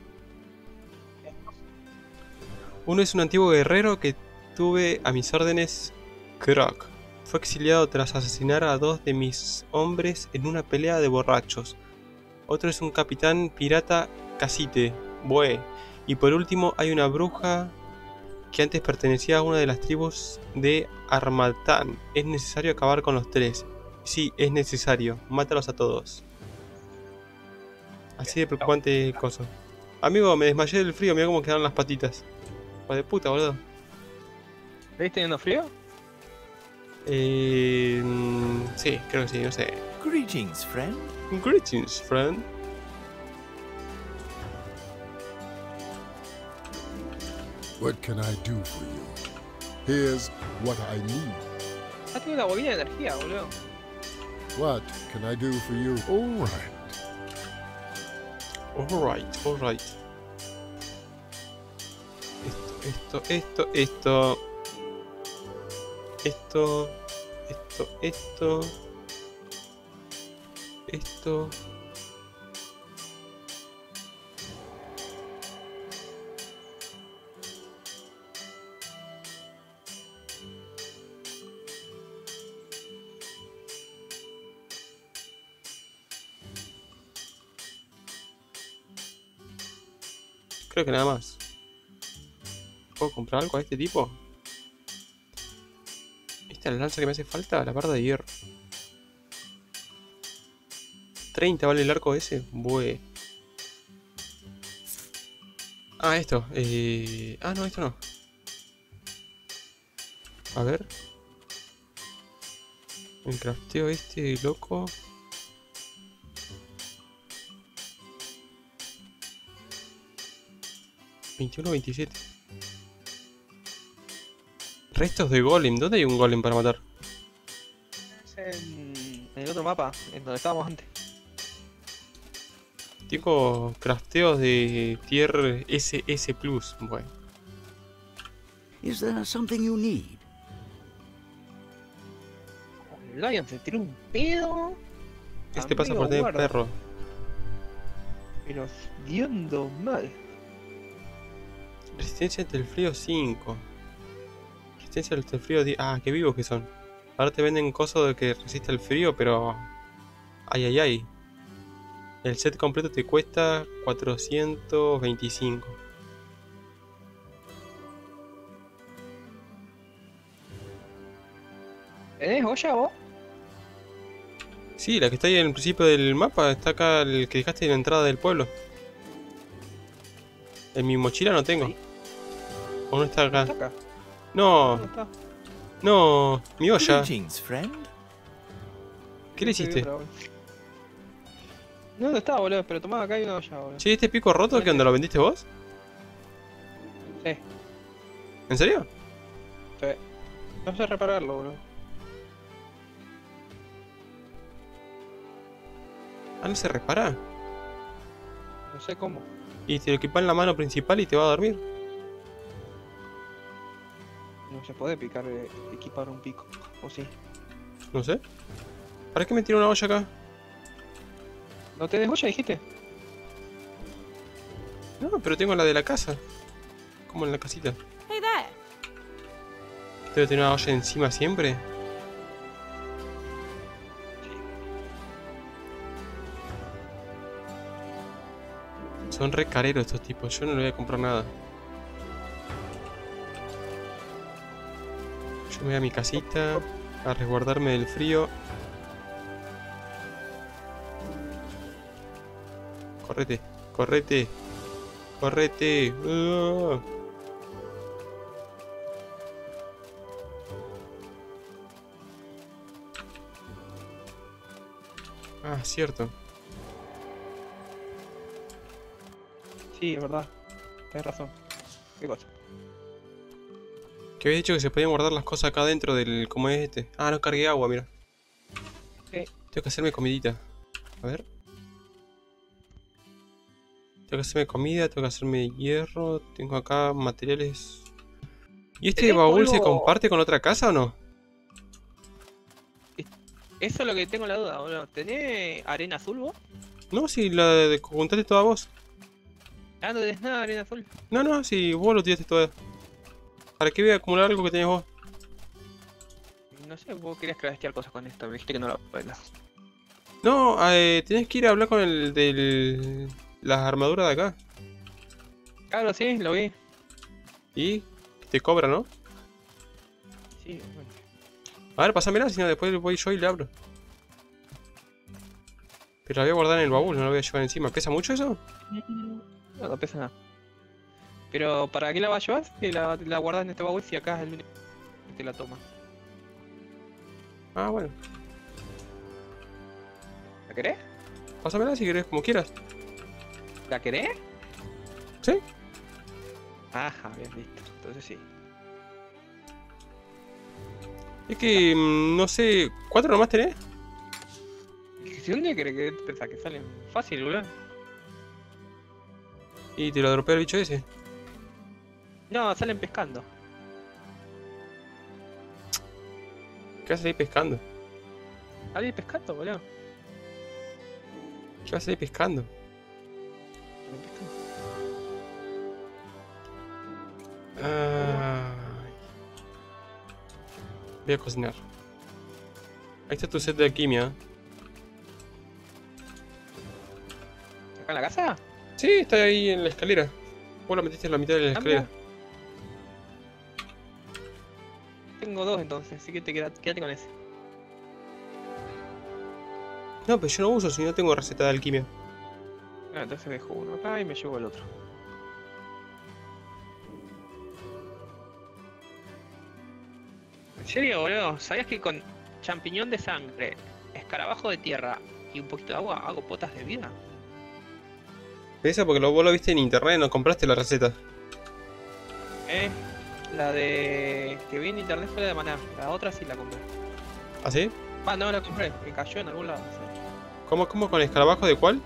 Uno es un antiguo guerrero que tuve a mis órdenes, Croc. Fue exiliado tras asesinar a 2 de mis hombres en una pelea de borrachos. Otro es un capitán pirata, Casite, Boe. Y por último hay una bruja que antes pertenecía a una de las tribus de Armatán. Es necesario acabar con los 3. Sí, es necesario. Mátalos a todos. Así de preocupante coso. Amigo, me desmayé del frío, mira cómo quedaron las patitas. Hijo de puta, boludo. ¿Veis teniendo frío? Sí, creo que sí, no sé. Greetings, friend. Greetings, friend. What can I do for you? Here's what I need. Ah, tengo una bobina de energía, boludo. What can I do for you? All right. Alright, alright. Esto. Creo que nada más. ¿Puedo comprar algo a este tipo? ¿Esta es la lanza que me hace falta? La barra de hierro. 30 vale el arco ese. Bue. Ah, esto. Ah, no, esto no. A ver. El crafteo este loco. $21-27. Restos de golem. ¿Dónde hay un golem para matar? Es en el otro mapa, en donde estábamos antes. Tengo crafteos de tier SS+. Bueno. Is there something you need? El Lion se tiró un pedo. Este pasa Amigo, por tener guarda. perro. Pero viendo mal. Resistencia ante el frío 5. Resistencia ante el frío 10. Ah, qué vivos que son. Ahora te venden cosas de que resiste el frío, pero... Ay, ay, ay. El set completo te cuesta 425. ¿Tenés olla vos? Sí, la que está ahí en el principio del mapa. Está acá el que dejaste en la entrada del pueblo. En mi mochila no tengo. Sí. ¿O no está acá? ¿Está acá? No, No está. no, mi olla. Greetings, friend. ¿Qué le hiciste? No, no está, boludo, pero tomá, acá hay una olla, boludo. Che, ¿este pico roto qué onda? ¿Lo vendiste vos? Sí, ¿En serio? sí. No sé repararlo, boludo. Ah, no se repara. No sé cómo. Y te lo equipa en la mano principal y te va a dormir. No se puede picar, equipar un pico. ¿O sí? No sé. ¿Para qué me tiro una olla acá? ¿No tenés olla, dijiste? No, pero tengo la de la casa. Como en la casita. Hey there. ¿Debo tener una olla encima siempre? Son re careros estos tipos, yo no le voy a comprar nada. Yo me voy a mi casita a resguardarme del frío. Correte, correte, correte. Ah, cierto. Sí, es verdad. Tienes razón. ¿Qué cosa? Que había dicho que se podían guardar las cosas acá dentro del... ¿Cómo es este? Ah, no cargué agua, mira. ¿Qué? Tengo que hacerme comidita. A ver. Tengo que hacerme comida, tengo que hacerme hierro. Tengo acá materiales. ¿Y este ¿Tenés baúl se polvo? comparte con otra casa o no? Eso es lo que tengo la duda, boludo. ¿Tenés arena azul vos? No, si la juntaste toda vos. Ah, no tenés nada de arena azul. No, no, si vos lo tiraste toda. ¿Para qué voy a acumular algo que tenés vos? No sé, vos querías craftear cosas con esto, me dijiste que no lo puedes. No, tenés que ir a hablar con el del... las armaduras de acá. Claro, sí, lo vi. Y te cobra, ¿no? Sí, bueno. A ver, pásamela, si no después voy yo y le abro. Pero la voy a guardar en el baúl, no la voy a llevar encima. ¿Pesa mucho eso? No, no pesa nada. Pero ¿para qué la vas a llevar? Que la guardas en este baúl si acá es el único que te la toma. Ah, bueno. ¿La querés? Pásamela si querés, como quieras. ¿La querés? ¿Sí? Ajá, bien, listo. Entonces sí. Es que, no sé, ¿cuánto nomás tenés? ¿Si dónde crees que pensás que salen? Fácil, boludo. Y te lo dropea el bicho ese. No, salen pescando. ¿Qué haces ahí pescando? Salen pescando, boludo. ¿Qué haces ahí pescando? Salen pescando. Ay. Voy a cocinar. Ahí está tu set de alquimia. ¿Acá en la casa? Sí, está ahí en la escalera. Vos la metiste en la mitad de la escalera. Tengo dos entonces, así que quédate con ese. No, pero yo no uso si no tengo receta de alquimia. Ah, entonces dejo uno acá y me llevo el otro. En serio, boludo, ¿sabías que con champiñón de sangre, escarabajo de tierra y un poquito de agua hago potas de vida? Esa porque vos lo viste en internet, no compraste la receta. La de que vi en internet fue la de maná, la otra sí la compré. ¿Ah, sí? Ah, no la compré, me cayó en algún lado. No sé. ¿Cómo con escarabajo de cuál?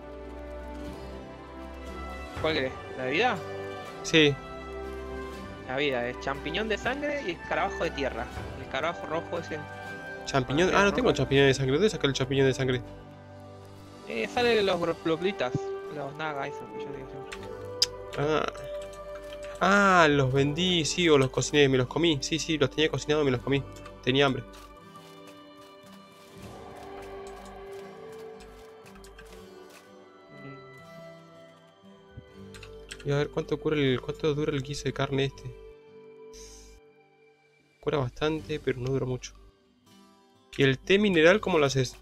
¿Cuál querés? ¿La de vida? Sí. La vida es champiñón de sangre y escarabajo de tierra. El escarabajo rojo ese. Champiñón. Ah, no tengo champiñón de sangre. ¿Dónde sacar el champiñón de sangre? Sale los globlitas, los naga, eso que yo digo siempre. Ah, los vendí, sí, o los cociné, me los comí. Sí, sí, los tenía cocinados y me los comí. Tenía hambre. Y a ver cuánto dura el guiso de carne este. Cura bastante, pero no dura mucho. ¿Y el té mineral cómo lo haces?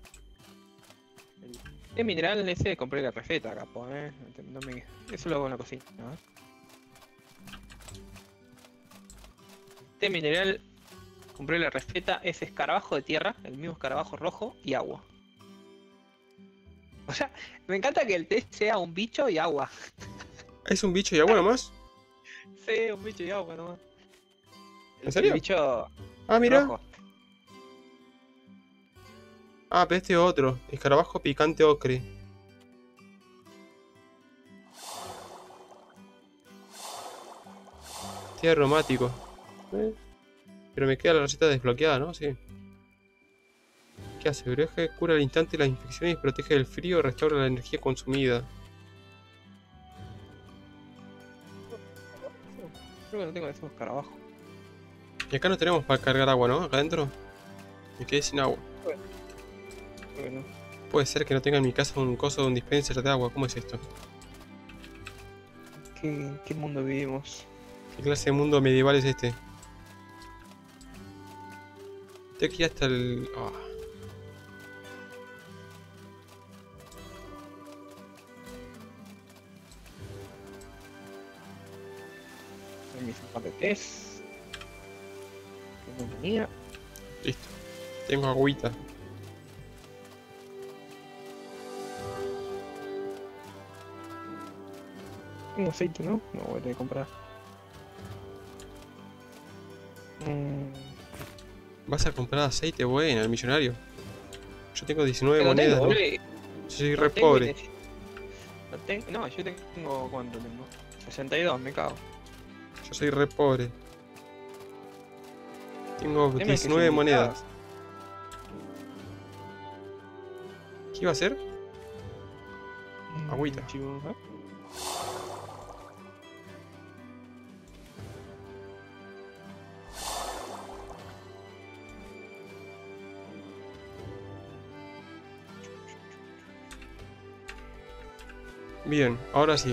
El mineral ese compré la receta, capo, eso lo hago en la cocina, ¿no? Té mineral, compré la receta, es escarabajo de tierra, el mismo escarabajo rojo y agua. O sea, me encanta que el té sea un bicho y agua. ¿Es un bicho y agua nomás? Sí, un bicho y agua nomás. ¿En serio? El bicho Ah, mira. rojo. Ah, pero este es otro. Escarabajo picante ocre. Este es aromático. Pero me queda la receta desbloqueada, ¿no? Sí. ¿Qué hace? Brebaje cura al instante las infecciones, protege del frío, restaura la energía consumida. Creo que no tengo esos escarabajos. Y acá no tenemos para cargar agua, ¿no? Acá adentro. Me quedé sin agua. Creo que no. Puede ser que no tenga en mi casa un coso de un dispenser de agua. ¿Cómo es esto? ¿En qué mundo vivimos? ¿Qué clase de mundo medieval es este? Tengo que ir hasta el... ah. En mis zapatos. Que no tenía. Listo. Tengo agüita. Tengo aceite, ¿no? No voy a tener que comprar. Vas a comprar aceite, bueno, el millonario. Yo tengo 19 Pero monedas, tengo, ¿no? boludo. Yo soy No re tengo pobre. No, yo tengo... ¿Cuánto tengo? 62, me cago. Yo soy re pobre. Tengo Deme que 19 se monedas. ¿Qué iba a hacer? Agüita. Chivo, ¿eh? Bien, ahora sí.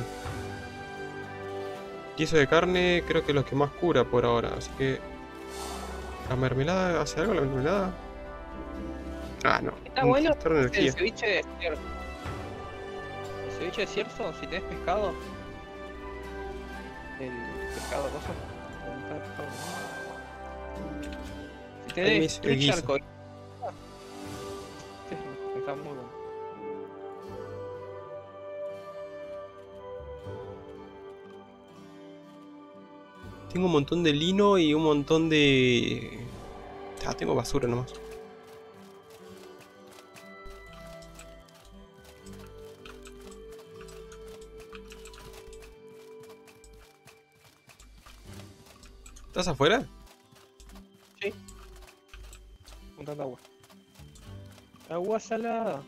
Queso de carne creo que es lo que más cura por ahora, así que... ¿La mermelada hace algo la mermelada? Ah, no. Está Un bueno gestor de el energía. ceviche de cierzo. El ceviche de cierzo, si tenés pescado. El pescado cosa. Si Ahí me tenés hice el trucha guiso. arcoíris. Está muy bueno. Tengo un montón de lino y un montón de... Ah, tengo basura nomás. ¿Estás afuera? Con tanta agua. Agua salada.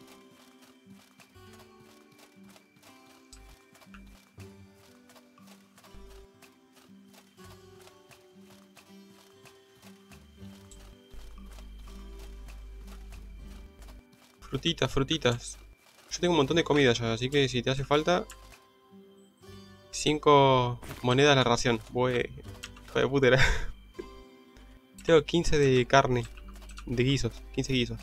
Frutitas, frutitas. Yo tengo un montón de comida ya, así que si te hace falta... 5 monedas la ración. Bue... Hijo de puta era. Tengo 15 de carne. De guisos. 15 guisos.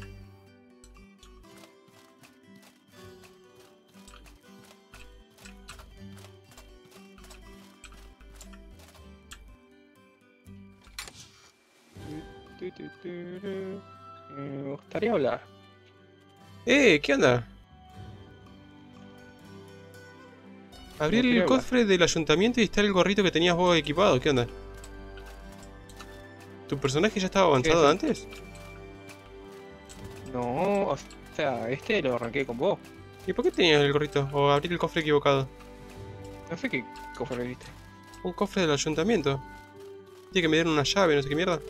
Me gustaría hablar. ¿Qué onda? Abrí No quería el hablar. cofre del ayuntamiento y está el gorrito que tenías vos equipado. ¿Qué onda? ¿Tu personaje ya estaba avanzado Sí. antes? No, o sea, este lo arranqué con vos. ¿Y por qué tenías el gorrito? ¿O abrí el cofre equivocado? No sé qué cofre viste. Un cofre del ayuntamiento. Tiene que me dieron una llave, no sé qué mierda.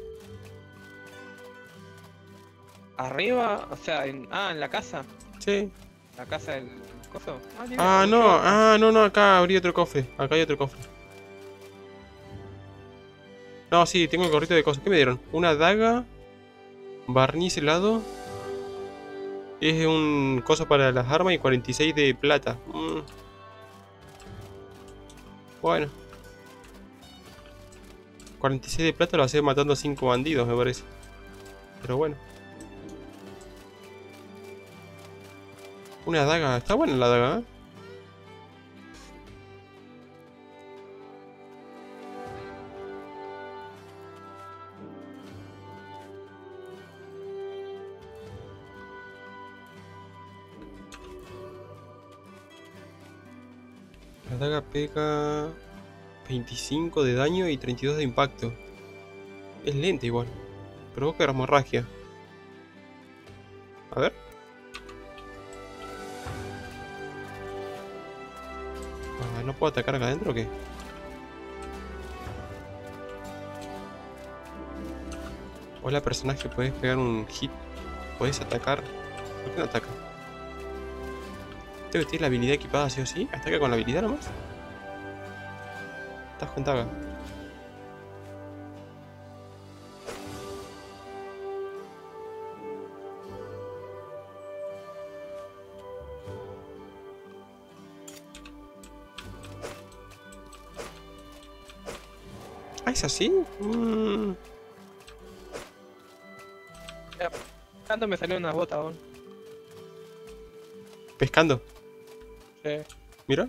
Arriba, o sea, en la casa. Sí. La casa del coso. Ah, no. Ah, no, no. Acá abrí otro cofre. Acá hay otro cofre. No, sí, tengo el gorrito de cosas. ¿Qué me dieron? Una daga. Barniz helado. Es un coso para las armas y 46 de plata. Bueno. 46 de plata lo hace matando a 5 bandidos, me parece. Pero bueno. Una daga. Está buena la daga, ¿eh? La daga pega 25 de daño y 32 de impacto. Es lenta igual. Provoca hemorragia. A ver. Ah, ¿no puedo atacar acá adentro o qué? Hola personaje, puedes pegar un hit. Puedes atacar. ¿Por qué no ataca? Tengo que tener la habilidad equipada sí o sí. ¿Ataca con la habilidad nomás? Estás con daga. Ah, ¿es así? Tanto me salió una bota, weón. Pescando. Sí, Mira.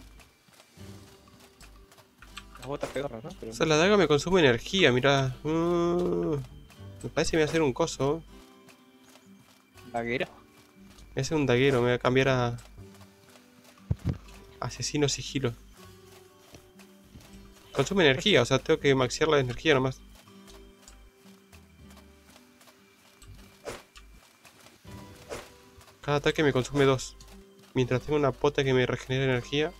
las botas pedorras, ¿no? Pero O sea, la daga me consume energía, mira. Me parece que me va a hacer un coso. vaguero. Me va a hacer un daguero, me voy a cambiar a... Asesino sigilo. Consume energía, o sea, tengo que maxear la energía nomás. Cada ataque me consume 2. Mientras tengo una pota que me regenera energía.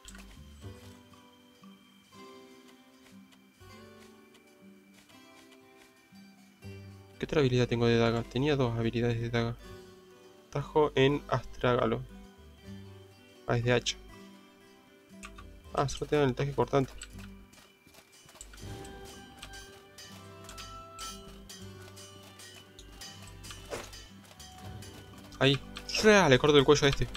¿Qué otra habilidad tengo de daga? Tenía 2 habilidades de daga. Tajo en astrágalo. Ah, es de hacha. Ah, solo tengo el taje cortante. Ahí. Le corto el cuello a este.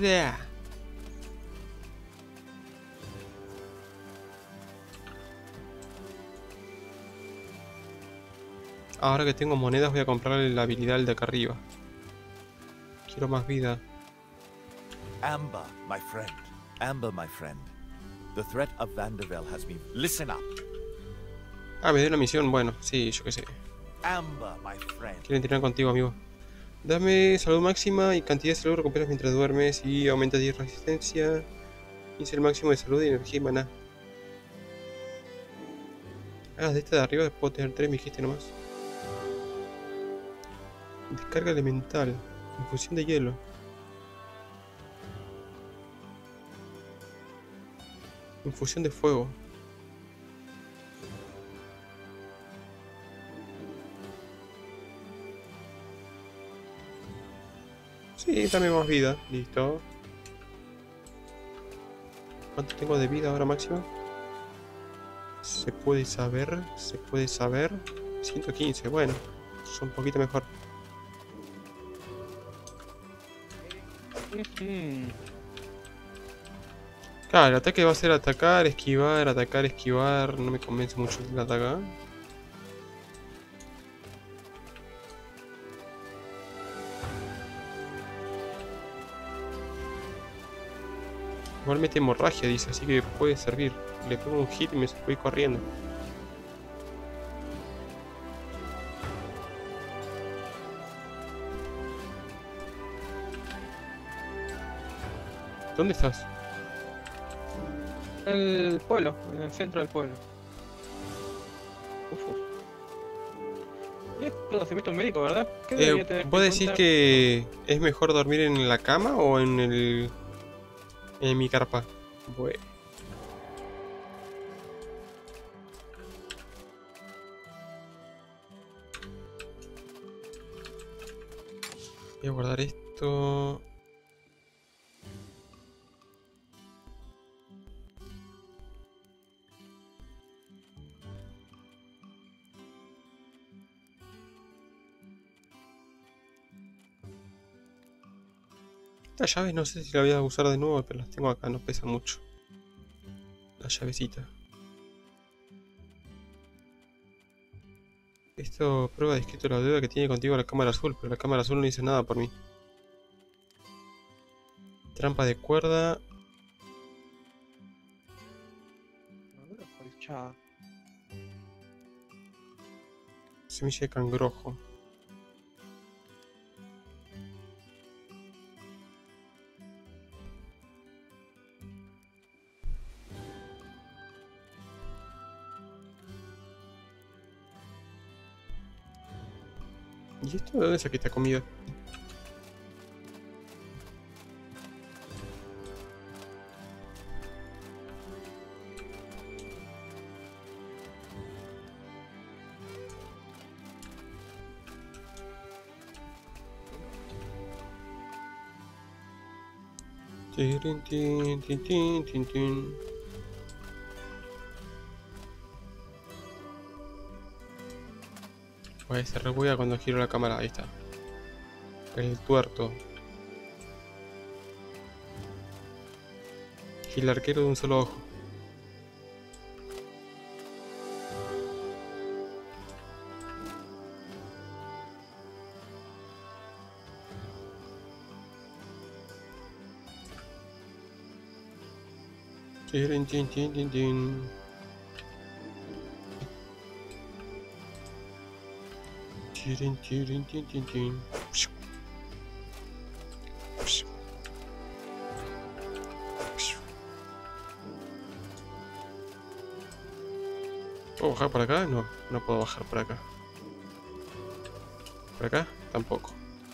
Ahora que tengo monedas voy a comprarle la habilidad al de acá arriba. Quiero más vida. Amber, my friend. Amber, my friend. The threat of Vanderbilt has been... Listen up. Ah, me dio una misión. Bueno, sí, yo qué sé. Amber, my friend. Quiero entrenar contigo, amigo. Dame salud máxima y cantidad de salud recuperas mientras duermes y aumenta 10 resistencia. 15 el máximo de salud y energía y maná. Ah, de esta de arriba puedo tener 3, me dijiste nomás. Descarga elemental. Infusión de hielo. Infusión de fuego. Sí, dame más vida. Listo. ¿Cuánto tengo de vida ahora máxima? Se puede saber. Se puede saber. 115, bueno. Es un poquito mejor. Claro, el ataque va a ser atacar, esquivar. No me convence mucho el atacar. Igual mete hemorragia, dice, así que puede servir. Le pongo un hit y me voy corriendo. ¿Dónde estás? En el pueblo, en el centro del pueblo. Y es conocimiento médico, ¿verdad? ¿Qué debería tener ¿Vos en decís cuenta? que es mejor dormir en la cama o en el... en mi carpa? Bueno. Voy a guardar esto. Las llaves no sé si las voy a usar de nuevo, pero las tengo acá, no pesan mucho. La llavecita. Esto prueba discreto la deuda que tiene contigo la cámara azul, pero la cámara azul no dice nada por mí. Trampa de cuerda. Colchada. Semilla de cangrojo. ¿Y esto de dónde saqué esta comida? Tin, tin, tin, tin, tin, tin. Puede ser re buena cuando giro la cámara. Ahí está. El tuerto. Y el arquero de un solo ojo. Tin, tin, tin, tin, tin. Tin, tin, tin, tin, tin. ¿Puedo bajar por acá? No, no puedo bajar por acá. ¿Por acá? Tampoco.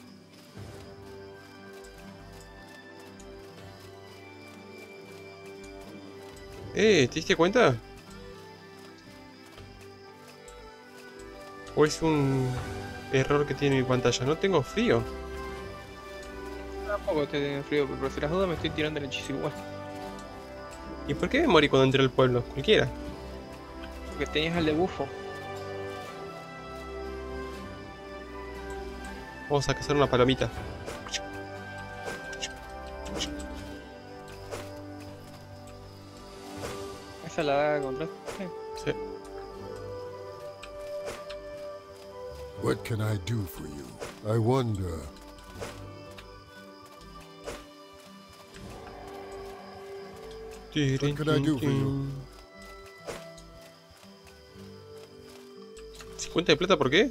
¿te diste cuenta? ¿O es un error que tiene mi pantalla? No tengo frío. Tampoco estoy teniendo frío, pero si las dudas me estoy tirando el hechizo igual. ¿Y por qué me morí cuando entré al pueblo? Cualquiera. Porque tenías el de bufo. Vamos a cazar una palomita. Esa la da contra. Sí. What can I do for you? I wonder. What can I do for you? 50 de plata, ¿por qué?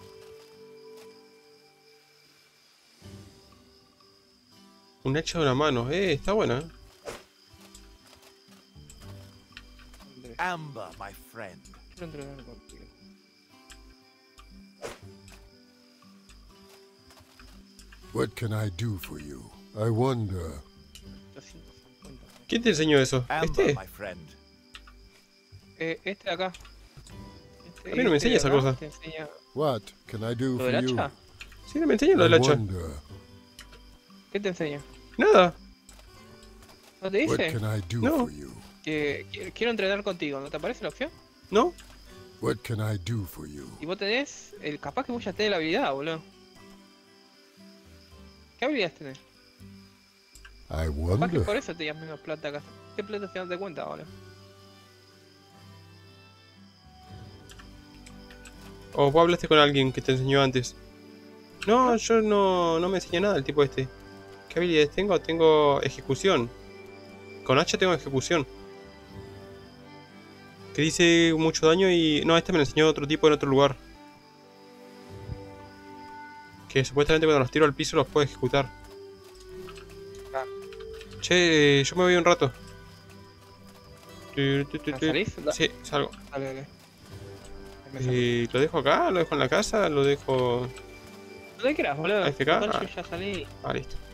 Un hacha de una mano, está buena. Amber, my friend. Quiero entrenar contigo. What can I do for you? I wonder. 250. ¿Quién te enseñó eso? Amber, my friend. Este de acá. A mí no me enseña de esa acá cosa. Te enseña What can I do lo for del you? hacha. Sí, no me enseña lo I del hacha. wonder. ¿Qué te enseña? Nada. ¿No te What dice? can I do No. for you? Que quiero entrenar contigo. ¿No te aparece la opción? ¿No? What can I do for you? Y vos tenés capaz que vos ya tenés la habilidad, boludo. ¿Qué habilidades tenés? I Capaz que wonder. por eso tenías menos plata acá. ¿Qué plata te das cuenta ahora? O vos hablaste con alguien que te enseñó antes. No, yo no me enseñé nada el tipo este. ¿Qué habilidades tengo? Tengo ejecución. Con hacha tengo ejecución. Que dice mucho daño y... No, este me lo enseñó otro tipo en otro lugar. Que supuestamente cuando los tiro al piso los puedo ejecutar. Ah. Che, yo me voy un rato. ¿Salís? Sí, salgo. Dale, dale. Me salgo. ¿Lo dejo acá? ¿Lo dejo en la casa? ¿Lo dejo...? No te creas, boludo. ¿AFK? Total, yo ya salí. Ah, listo.